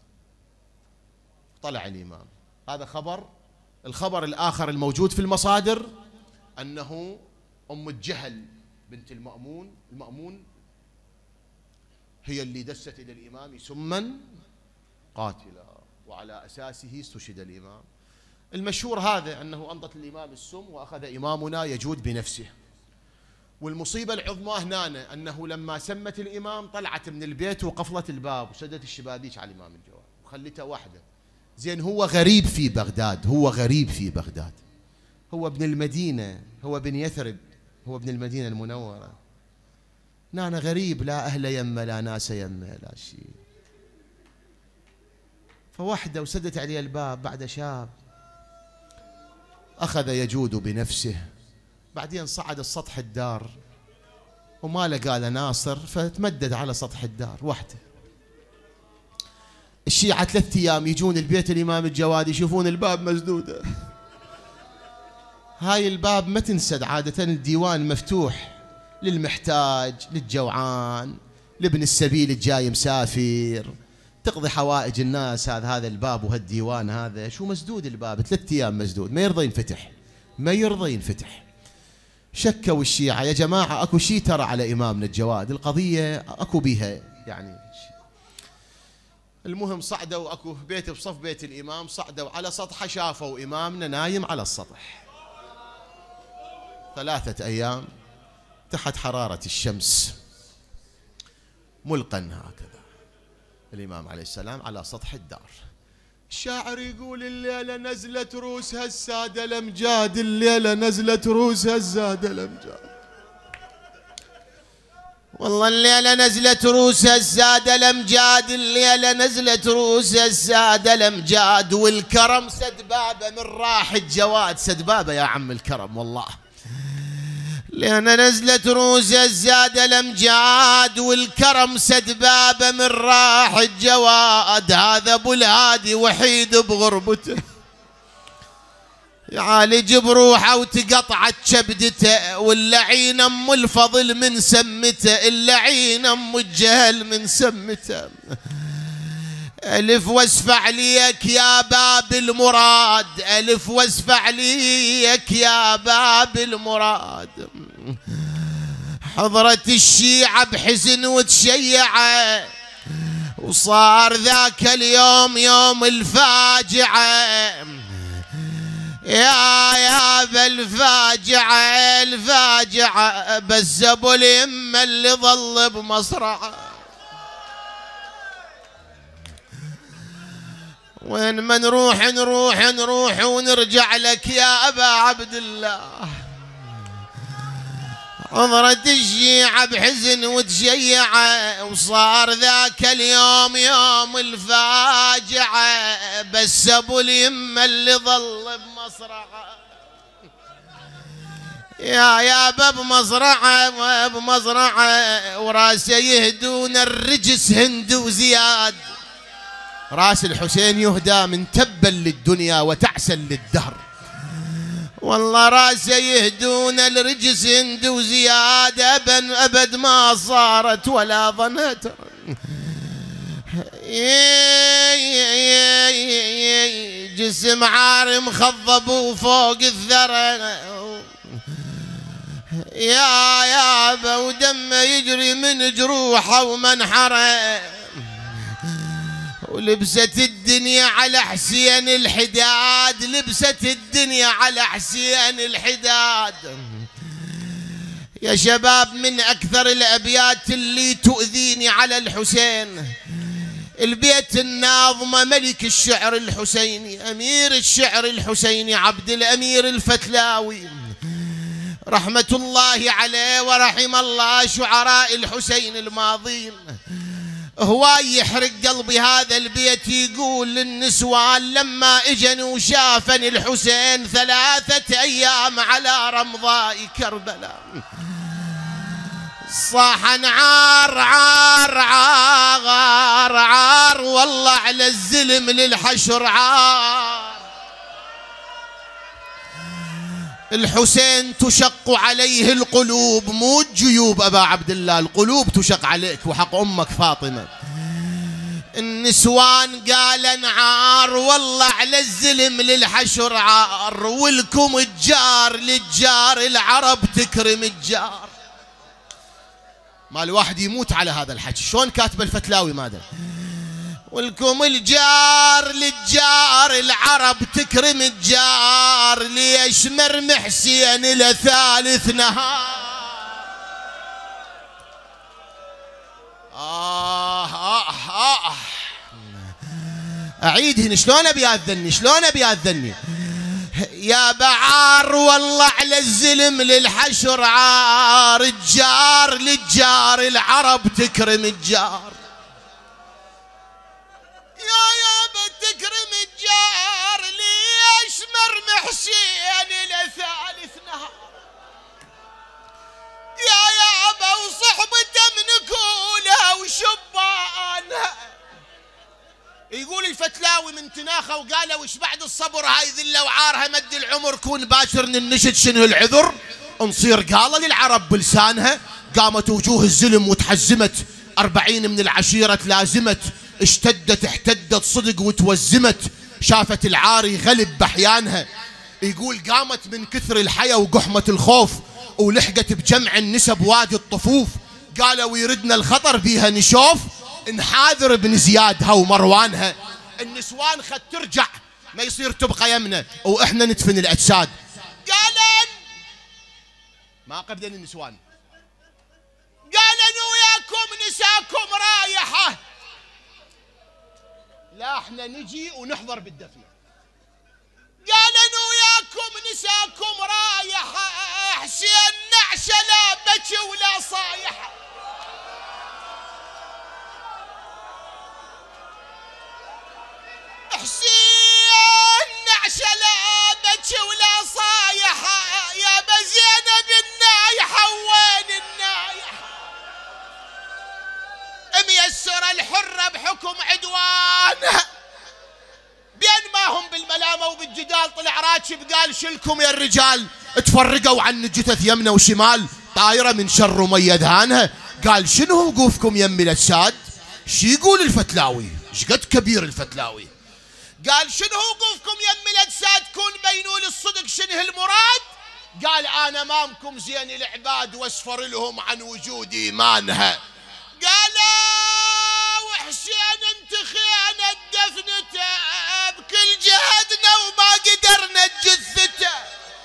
طلع الإمام. هذا خبر. الخبر الآخر الموجود في المصادر أنه أم الجهل بنت المأمون المأمون هي اللي دست إلى الإمام سما قاتلا، وعلى أساسه استشهد الإمام. المشهور هذا أنه أنضت الإمام السم وأخذ إمامنا يجود بنفسه. والمصيبة العظمى هنا أنه لما سمت الإمام طلعت من البيت وقفلت الباب وسدت الشبابيك على الإمام الجواد وخلته وحده. زين هو غريب في بغداد، هو غريب في بغداد، هو ابن المدينة، هو ابن يثرب، هو ابن المدينة المنورة. نانا غريب، لا أهل يمه لا ناس يمه لا شيء. فوحده وسدت عليه الباب بعد شاب، أخذ يجود بنفسه. بعدين صعد السطح الدار وما لقى له ناصر، فتمدد على سطح الدار وحده. الشيعة ثلاثة أيام يجون البيت الإمام الجواد يشوفون الباب مسدودة. هاي الباب ما تنسد عادة، الديوان مفتوح للمحتاج، للجوعان، لابن السبيل الجاي مسافر، تقضي حوائج الناس. هذا هذا الباب وهالديوان هذا شو مسدود الباب ثلاثة أيام مسدود، ما يرضى ينفتح، ما يرضى ينفتح. شكوا الشيعة يا جماعة أكو شيء ترى على إمامنا الجواد، القضية أكو بيها يعني. المهم صعدوا، أكو بيت بصف بيت الإمام، صعدوا على سطحه شافوا إمامنا نايم على السطح ثلاثة أيام تحت حرارة الشمس ملقا هكذا الإمام عليه السلام على سطح الدار. الشاعر يقول الليلة نزلت روس هالسادة الأمجاد، الليلة نزلت روس هالسادة الأمجاد، والله الليلة نزلت روس السادة الأمجاد، الليلة نزلت روس السادة الأمجاد، والكرم سد بابه من راح الجواد. سد بابه يا عم الكرم والله. لأن نزلت روس السادة الأمجاد والكرم سد بابه من راح الجواد. هذا أبو الهادي وحيد بغربته، يعالج بروحه وتقطعت كبدته، واللعين ام الفضل من سمته، اللعين ام الجهل من سمته. ألف واسفع ليك يا باب المراد، ألف واسفع ليك يا باب المراد. حضرت الشيعة بحزن وتشيعة، وصار ذاك اليوم يوم الفاجعة. يا يا بالفاجعة الفاجعة، بس ابو اليمه اللي ظل بمصرعه. وين ما نروح نروح نروح ونرجع لك يا ابا عبد الله. حضرت الشيعة بحزن وتشيعة، وصار ذاك اليوم يوم الفاجعة، بس ابو اليمة اللي ظل بمصرعه يا يا باب مزرعة بمزرعة، وراسه يهدون الرجس هند وزياد. راس الحسين يهدى من تبا للدنيا وتعسا للدهر، والله راسه يهدون الرجس هند وزياد، أبد أبد ما صارت ولا ظنت. جسم عار مخضب وفوق الثرى يا يابا، ودم يجري من جروحه ومنحره، ولبست الدنيا على حسين الحداد، لبست الدنيا على حسين الحداد. يا شباب من أكثر الأبيات اللي تؤذيني على الحسين البيت الناظمة ملك الشعر الحسيني، أمير الشعر الحسيني عبد الأمير الفتلاوي رحمة الله عليه ورحم الله شعراء الحسين الماضين. هو يحرق قلبي هذا البيت، يقول للنسوان لما اجن وشافني الحسين ثلاثة ايام على رمضاء كربلاء، صاح عار عار عار عار، والله على الزلم للحشر عار. الحسين تشق عليه القلوب، مو الجيوب أبا عبد الله، القلوب تشق عليك وحق أمك فاطمة. النسوان قال نعار، والله على الزلم للحشر عار، ولكم الجار للجار، العرب تكرم الجار. ما الواحد يموت على هذا الحكي، شلون كاتب الفتلاوي ماذا؟ ولكم الجار للجار، العرب تكرم الجار، ليش مرمي حسين إلى ثالث نهار. آه آه آه أعيدهن شلون أبي أذني، شلون أبي أذني يا بعار، والله على الزلم للحشر عار، الجار للجار، العرب تكرم الجار. يا يابا تكرم الجار، ليش مرمي حسين إلى ثالث نهار. يا يابا وصحبته من كولها وشبانها. يقول الفتلاوي من تناخه وقال وش بعد الصبر هاي ذله وعارها، مد العمر كون باشر ننشد شنو العذر، نصير قاله للعرب بلسانها. قامت وجوه الزلم وتحزمت، أربعين من العشيرة تلازمت، اشتدت احتدت صدق وتوزمت، شافت العاري غلب بحيانها. يقول قامت من كثر الحيا وقحمة الخوف، ولحقت بجمع النسب وادي الطفوف، قالوا يردنا الخطر بيها نشوف، نحاذر بن زيادها ومروانها. النسوان خد ترجع ما يصير تبقى يمنا واحنا ندفن الاجساد. قالن ما قبلن النسوان، قالن وياكم نساكم رايحه، لا احنا نجي ونحضر بالدفنه. قالن وياكم نساكم رايحه، حسين نعشه لا بكي ولا صايحه. حسين نعشه لا بكي ولا صايحه، يا بزينب النايحه وين النايحه. ميسره الحره بحكم عدوانها، بين ما هم بالملامه وبالجدال طلع راكب قال شلكم يا الرجال، تفرقوا عن الجثث يمنه وشمال، طايره من شر ومية ذهانها. قال شنو وقوفكم يم الاجساد؟ شي يقول الفتلاوي؟ شقد كبير الفتلاوي؟ قال شنو وقوفكم يم الاجساد، كون بينوا الصدق شنو المراد. قال انا امامكم زين العباد واسفر لهم عن وجود ايمانها. قال وحسين انت خيانه دفنته، بكل جهدنا وما قدرنا جثته،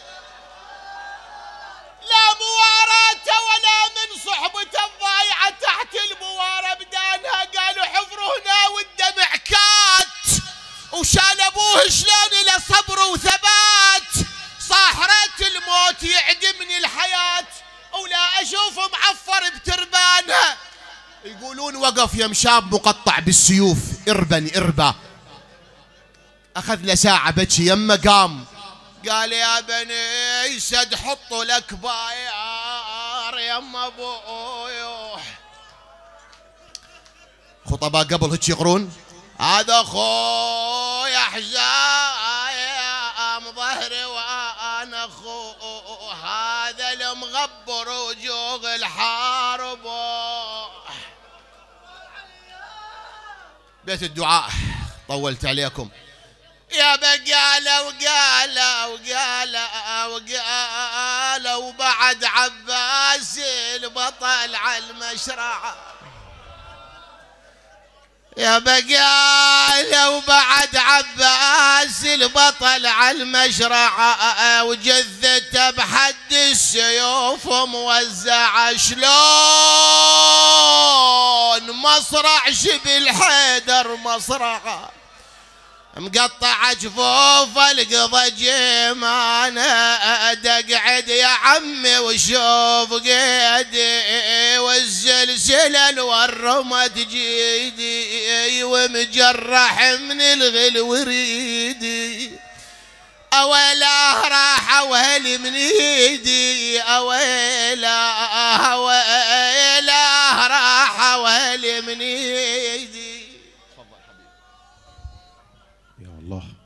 لا مواراته ولا من صحبته الضايعه تحت المواره بدانها. قالوا حفر هنا والدمع كات، وشال ابوه شلون الى صبر وثبات، صاحرات الموت يعدمني الحياه، ولا ولا أشوف معفر بتربانها. يقولون وقف يم شاب مقطع بالسيوف إربا إربا. أخذ له ساعة بكي يمه قام قال يا بني سد حطوا لك بايار يم أبوي. خطباء قبل هيك يقرون هذا خوي حزام ظهري وانا اخو هذا المغبر وجوغ الحارب. بيت الدعاء طولت عليكم يا بقالة وقالة وقالة وقالة وبعد عباس البطل على المشرع. يا بقالة وبعد عباس البطل على المشرع وجثته بحد السيوف موزعة. شلون مصرع شبل حيدر مصرعه مقطع جفوف القضى جيمانه. دقعد يا عمي وشوف قيدي والسلسلة والرمت جيدي ومجرح من الغل وريدي. أويلاه راح وهل من ايدي أويلاه أويلاه راح وهل من ايدي. تفضل حبيبي. يا الله.